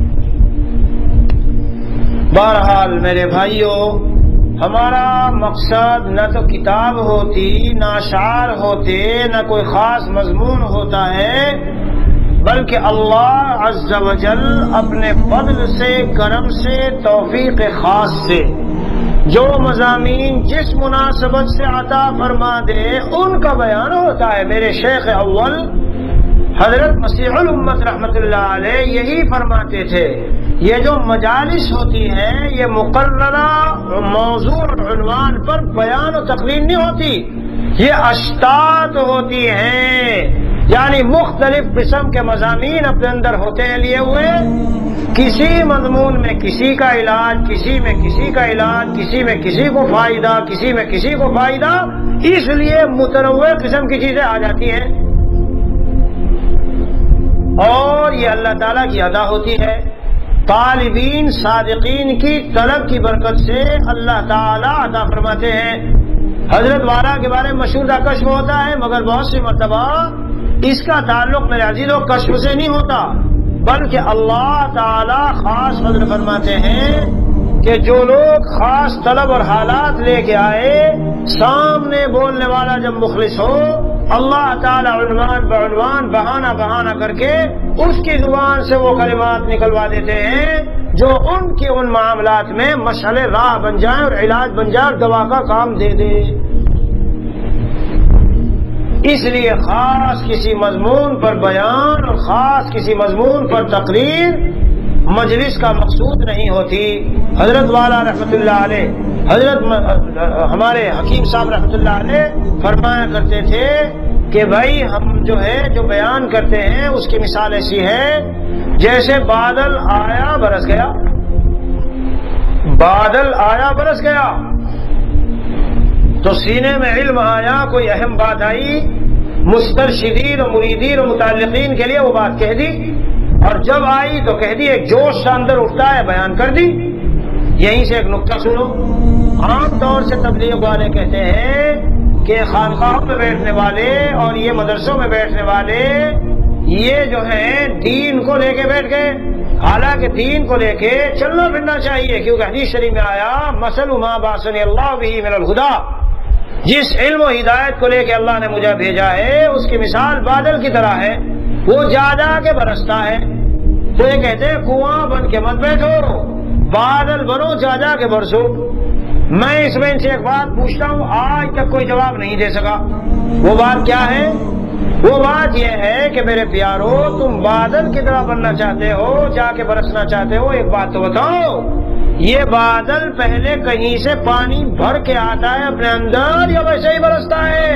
بہرحال میرے بھائیوں، ہمارا مقصد نہ تو کتاب ہوتی، نہ اشعار ہوتے، نہ کوئی خاص مضمون ہوتا ہے، بلکہ اللہ عز و جل اپنے فضل سے، کرم سے، توفیق خاص سے جو مضامین جس مناسبت سے عطا فرما دے ان کا بیان ہوتا ہے. میرے شیخ اول حضرت مسیح الامت رحمت اللہ علیہ یہی فرماتے تھے یہ جو مجالس ہوتی ہیں یہ مقررہ موضوع اور عنوان پر بیان و تقریر نہیں ہوتی، یہ اشتات ہوتی ہیں، یعنی مختلف قسم کے مضامین اپنے اندر ہوتے ہیں لیے ہوئے. کسی مضمون میں کسی کا علاج، کسی میں کسی کا علاج، کسی میں کسی کو فائدہ، کسی میں کسی کو فائدہ، اس لیے متنوع قسم کی چیزیں آ جاتی ہیں. اور یہ اللہ تعالیٰ کی عطا ہوتی ہے. طالبین صادقین کی طلب کی برکت سے اللہ تعالیٰ عطا فرماتے ہیں. حضرت والا کے بارے میں مشہور کا کشف ہوتا ہے، مگر بہت سی مرتبہ اس کا تعلق میرے عزیزوں کشف سے نہیں ہوتا، بلکہ اللہ تعالی خاص فضل فرماتے ہیں کہ جو لوگ خاص طلب اور حالات لے کے آئے، سامنے بولنے والا جب مخلص ہو، اللہ تعالی عنوان بعنوان بہانہ بہانہ کر کے اس کی زبان سے وہ کلمات نکلوا دیتے ہیں جو ان کے ان معاملات میں مشعل راہ بن جائیں اور علاج بن جائے اور دوا کا کام دے دے۔ اس لیے خاص کسی مضمون پر بیان اور خاص کسی مضمون پر تقریر مجلس کا مقصود نہیں ہوتی۔ حضرت والا رحمۃ اللہ علیہ، حضرت ہمارے حکیم صاحب رحمۃ اللہ علیہ فرمایا کرتے تھے کہ بھائی ہم جو ہے جو بیان کرتے ہیں اس کی مثال ایسی ہے جیسے بادل آیا برس گیا، بادل آیا برس گیا تو سینے میں علم آیا، کوئی اہم بات آئی، مسترشدین و مریدین و متعلقین کے لیے وہ بات کہہ دی، اور جب آئی تو کہہ دی، ایک جوش سے اندر اٹھتا ہے، بیان کر دی۔ یہیں سے ایک نکتہ سنو، عام طور سے تبلیغ والے کہتے ہیں کہ خانقاہوں میں بیٹھنے والے اور یہ مدرسوں میں بیٹھنے والے یہ جو ہیں دین کو لے کے بیٹھ گئے، حالانکہ دین کو لے کے چلنا پھرنا چاہیے، کیونکہ حدیث شریف میں آیا مثل ما بعثنی اللہ بہ من الہدی، جس علم و ہدایت کو لے کے اللہ نے مجھے بھیجا ہے اس کی مثال بادل کی طرح ہے، وہ جا جا کے برستا ہے۔ تو یہ کہتے ہیں کنواں بن کے مت بیٹھو، بادل بنو، جا جا کے برسو۔ میں اس میں ان سے ایک بات پوچھتا ہوں، آج تک کوئی جواب نہیں دے سکا۔ وہ بات کیا ہے؟ وہ بات یہ ہے کہ میرے پیارو، تم بادل کی طرح بننا چاہتے ہو، جا کے برسنا چاہتے ہو، ایک بات تو بتاؤ، یہ بادل پہلے کہیں سے پانی بھر کے آتا ہے اپنے اندر یا ویسے ہی برستا ہے؟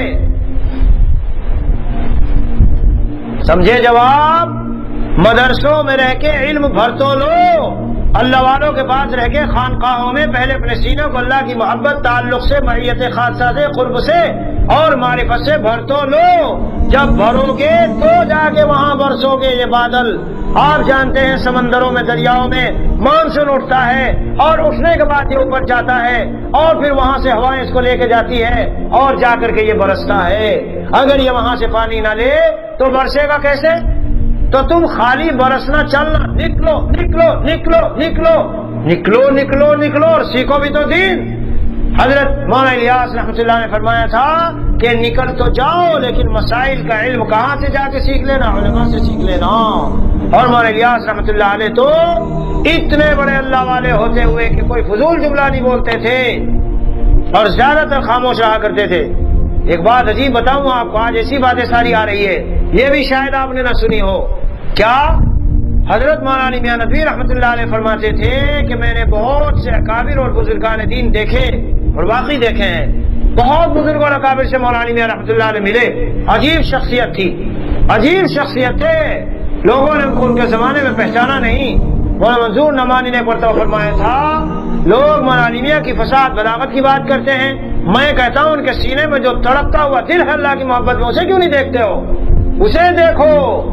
سمجھے جواب؟ مدرسوں میں رہ کے علم بھر تو لو، اللہ والوں کے پاس رہ کے خانقاہوں میں پہلے اپنے سینوں کو اللہ کی محبت، تعلق سے، معیت خاصہ سے، قرب سے اور معرفت سے بھر تو لو۔ جب بھرو گے تو جا کے وہاں برسو گے یہ بادل۔ آپ جانتے ہیں سمندروں میں، دریاؤں میں مانسون اٹھتا ہے اور اٹھنے کے بعد یہ اوپر جاتا ہے اور پھر وہاں سے ہوائیں اس کو لے کے جاتی ہے اور جا کر کے یہ برستا ہے۔ اگر یہ وہاں سے پانی نہ لے تو برسے گا کیسے؟ تو تم خالی برسنا چلنا، نکلو نکلو نکلو نکلو نکلو نکلو نکلو اور سیکھو بھی تو دین۔ حضرت مولانا الیاس رحمۃ اللہ نے فرمایا تھا کہ نکل تو جاؤ لیکن مسائل کا علم کہاں سے جا کے سیکھ لینا؟ علماء سے سیکھ لینا۔ اور مولانا الیاس رحمۃ اللہ علیہ تو اتنے بڑے اللہ والے ہوتے ہوئے کہ کوئی فضول جملہ نہیں بولتے تھے اور زیادہ تر خاموش رہا کرتے تھے۔ ایک بات عجیب بتاؤں آپ کو، آج ایسی باتیں ساری آ رہی ہے، یہ بھی شاید آپ نے نہ سنی ہو۔ کیا؟ حضرت مولانا میاں ندوی رحمۃ اللہ علیہ فرماتے تھے کہ میں نے بہت سے اکابر اور بزرگان دین دیکھے اور واقعی دیکھے ہیں، بہت بزرگ اور اکابر سے مولانا میاں رحمۃ اللہ علیہ ملے، عجیب شخصیت تھی، عجیب شخصیت تھے، لوگوں نے ان کے زمانے میں پہچانا نہیں۔ مولانا منظور نعمانی نے پڑھتا فرمایا تھا، لوگ مولانا میاں کی فساد بلاغت کی بات کرتے ہیں، میں کہتا ہوں ان کے سینے میں جو تڑپتا ہوا دل ہے اللہ کی محبت میں، اسے کیوں نہیں دیکھتے ہو؟ اسے دیکھو۔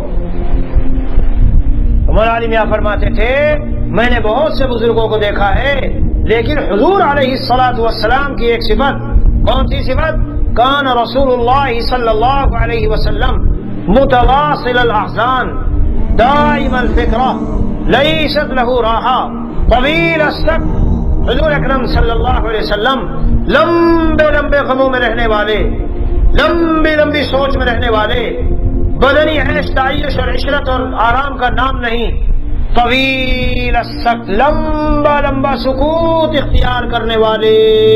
مولانا میاں فرماتے تھے میں نے بہت سے بزرگوں کو دیکھا ہے لیکن حضور علیہ الصلوۃ والسلام کی ایک صفت، کون سی صفت؟ کان رسول اللہ صلی اللہ علیہ وسلم متواصل الاحزان دائم الفکرہ لیست له راحہ طویل السق۔ حضور اکرم صلی اللہ علیہ وسلم لمبے لمبے غموں میں رہنے والے، لمبی لمبی سوچ میں رہنے والے، بدنی عیش تعیش اور عشرت اور آرام کا نام نہیں، طویل السکت، لمبا لمبا سکوت اختیار کرنے والے،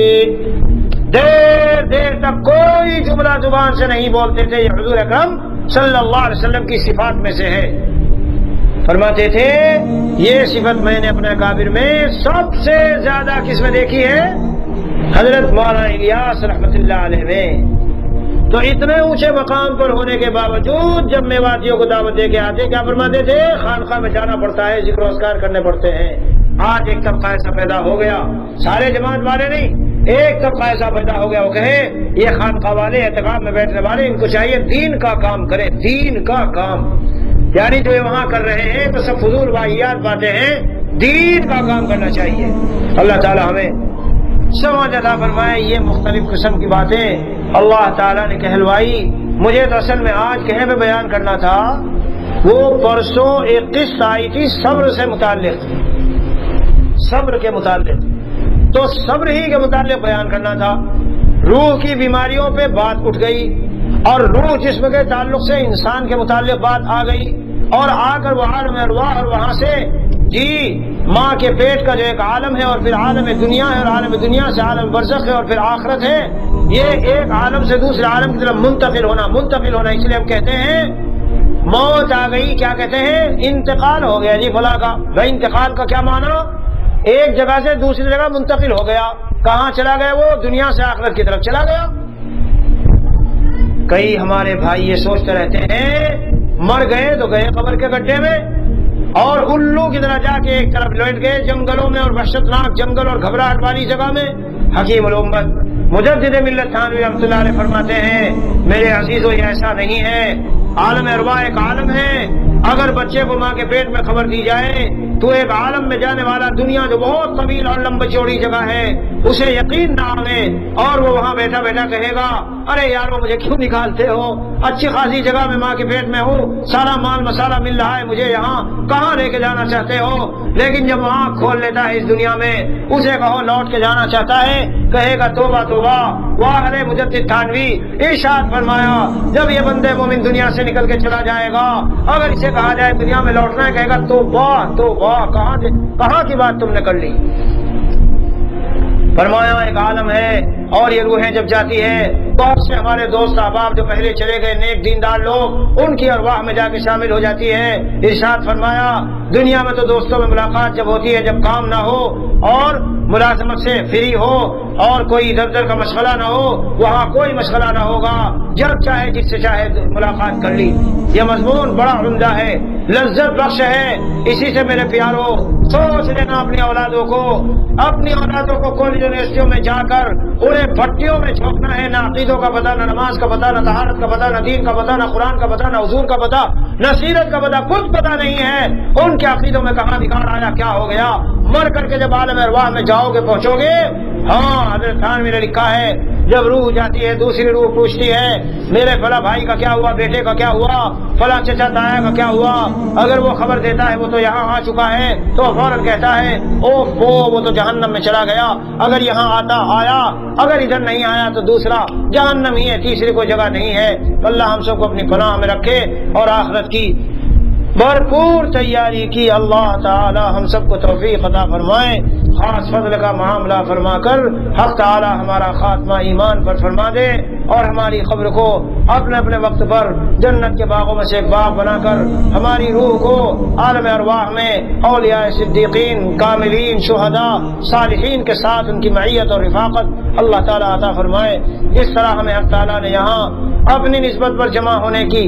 دیر دیر تک کوئی جملہ زبان سے نہیں بولتے تھے۔ یہ حضور اکرم صلی اللہ علیہ وسلم کی صفات میں سے ہے۔ فرماتے تھے یہ صفت میں نے اپنے اکابر میں سب سے زیادہ کس میں دیکھی ہے؟ حضرت مولانا الیاس رحمۃ اللہ علیہ میں۔ تو اتنے اونچے مقام پر ہونے کے باوجود جب میواتیوں کو دعوت دے کے آتے کیا فرماتے تھے؟ خانقاہ میں جانا پڑتا ہے، ذکر و اذکار کرنے پڑتے ہیں۔ آج ایک طبقہ ایسا پیدا ہو گیا، سارے جماعت والے نہیں، ایک طبقہ ایسا پیدا ہو گیا، وہ کہے یہ خانقاہ والے، اعتکاف میں بیٹھنے والے، ان کو چاہیے دین کا کام کرے، دین کا کام، یعنی جو یہ وہاں کر رہے ہیں تو سب فضول واہیات باتیں ہیں، دین کا کام کرنا چاہیے۔ اللہ تعالی ہمیں سمجھ عطا فرمائے۔ یہ مختلف قسم کی باتیں اللہ تعالیٰ نے کہلوائی۔ مجھے تو اصل میں آج کہنے پہ بیان کرنا تھا وہ پرسوں ایک قسط آئی تھی صبر سے متعلق، صبر کے متعلق، تو صبر ہی کے متعلق بیان کرنا تھا۔ روح کی بیماریوں پہ بات اٹھ گئی اور روح جسم کے تعلق سے انسان کے متعلق بات آ گئی، اور آ کر وہ عالم ارواح اور وہاں سے جی ماں کے پیٹ کا جو ایک عالم ہے اور پھر عالم دنیا ہے، اور عالم دنیا سے عالم برزخ ہے اور پھر آخرت ہے، یہ ایک عالم سے دوسرے عالم کی طرف منتقل ہونا منتقل ہونا اس لیے ہم کہتے ہیں موت آ گئی، کیا کہتے ہیں؟ انتقال ہو گیا جی فلاں کا۔ بھائی انتقال کا کیا معنی؟ ایک جگہ سے دوسری جگہ منتقل ہو گیا۔ کہاں چلا گیا؟ وہ دنیا سے آخرت کی طرف چلا گیا۔ کئی ہمارے بھائی یہ سوچتے رہتے ہیں مر گئے تو گئے قبر کے گڈھے میں، اور الو کی طرح جا کے ایک طرف لوٹ گئے جنگلوں میں اور وحشتناک جنگل اور گھبراہٹ والی جگہ میں۔ حکیم الامت مجدد ملت تھانوی رحمۃ اللہ علیہ فرماتے ہیں میرے عزیزو یہ ایسا نہیں ہے، عالم ارواح ایک عالم ہے، اگر بچے کو ماں کے پیٹ میں خبر دی جائے تو ایک عالم میں جانے والا دنیا جو بہت طویل اور لمبی چوڑی جگہ ہے اسے یقین نہ آئے، اور وہ وہاں بیٹھا بیٹھا کہے گا ارے یارو مجھے کیوں نکالتے ہو، اچھی خاصی جگہ میں ماں کے پیٹ میں ہوں، سارا مال مسالہ مل رہا ہے مجھے، یہاں کہاں لے کے جانا چاہتے ہو؟ لیکن جب وہ آنکھ کھول لیتا ہے اس دنیا میں، اسے کہو لوٹ کے جانا چاہتا ہے، کہے گا توبہ توبہ واہ ارے مجدد تھانوی ارشاد فرمایا جب یہ بندے مومن دنیا سے نکل کے چلا جائے گا، اگر اسے کہا جائے دنیا میں لوٹنا ہے، کہے گا توبہ توبہ کہاں کہاں کی بات تم نے کر لی۔ فرمایا ایک عالم ہے اور یہ روحیں جب جاتی ہے بہت سے ہمارے دوست احباب جو پہلے چلے گئے نیک دیندار لوگ ان کی ارواح میں جا کے شامل ہو جاتی ہے۔ ارشاد فرمایا دنیا میں تو دوستوں میں ملاقات جب ہوتی ہے جب کام نہ ہو اور ملازمت سے فری ہو اور کوئی ادھر ادھر کا مشغلہ نہ ہو، وہاں کوئی مشغلہ نہ ہوگا، جب چاہے جس سے چاہے ملاقات کر لی۔ یہ مضمون بڑا عمدہ ہے، لذت بخش ہے، اسی سے میرے پیارو سوچ لینا اپنی اولادوں کو اپنی اولادوں کو کالج یونیورسٹیوں میں جا کر انہیں بھٹیوں میں جھونکنا ہے، نہ عقیدوں کا پتہ، نہ نماز کا پتہ، نہ طہارت کا پتہ، نہ دین کا پتہ، نہ قرآن کا پتہ، نہ حضور کا پتہ، نہ سیرت کا پتہ، کچھ پتہ نہیں ہے ان کے عقیدوں میں کہاں بگاڑ آیا، کیا ہو گیا۔ مر کر کے جب عالم ارواح میں جاؤ گے پہنچو گے، ہاں حضرت تھانوی نے لکھا ہے جب روح جاتی ہے دوسری روح پوچھتی ہے میرے فلاں بھائی کا کیا ہوا، بیٹے کا کیا ہوا، فلاں چچا تایا کا کیا ہوا، اگر وہ خبر دیتا ہے وہ تو یہاں آ چکا ہے تو فوراً کہتا ہے او فو وہ تو جہنم میں چلا گیا، اگر یہاں آتا آیا، اگر ادھر نہیں آیا تو دوسرا جہنم ہی ہے، تیسری کوئی جگہ نہیں ہے۔ اللہ ہم سب کو اپنی پناہ میں رکھے اور آخرت کی بھرپور تیاری کی اللہ تعالی ہم سب کو توفیق عطا فرمائے، خاص فضل کا معاملہ فرما کر حق تعالی ہمارا خاتمہ ایمان پر فرما دے، اور ہماری قبر کو اپنے اپنے وقت پر جنت کے باغوں میں سے ایک باغ بنا کر ہماری روح کو عالم ارواح میں اولیاء صدیقین کاملین شہداء صالحین کے ساتھ ان کی معیت اور رفاقت اللہ تعالی عطا فرمائے۔ اس طرح ہمیں حق تعالی نے یہاں اپنی نسبت پر جمع ہونے کی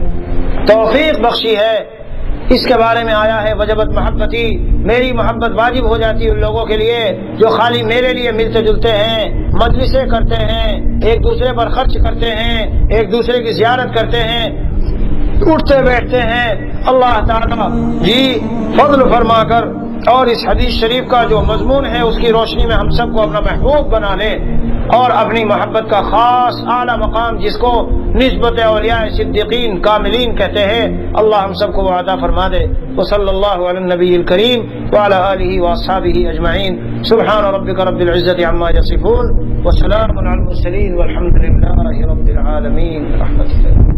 توفیق بخشی ہے، اس کے بارے میں آیا ہے وجبت محبتی، میری محبت واجب ہو جاتی ہے ان لوگوں کے لیے جو خالی میرے لیے ملتے جلتے ہیں، مجلسیں کرتے ہیں، ایک دوسرے پر خرچ کرتے ہیں، ایک دوسرے کی زیارت کرتے ہیں، اٹھتے بیٹھتے ہیں۔ اللہ تعالیٰ جی فضل فرما کر اور اس حدیث شریف کا جو مضمون ہے اس کی روشنی میں ہم سب کو اپنا محبوب بنا لے، اور اپنی محبت کا خاص اعلیٰ مقام جس کو نسبت اولیاء صدیقین کاملین کہتے ہیں اللہ ہم سب کو وہ عطا فرما دے۔ وصلی اللہ علی النبی الکریم وعلی آلہ واصحابہ اجمعین، سبحان ربک رب العزۃ عما یصفون وسلام علی المرسلین والحمد للہ رب العالمین۔ رحمتک۔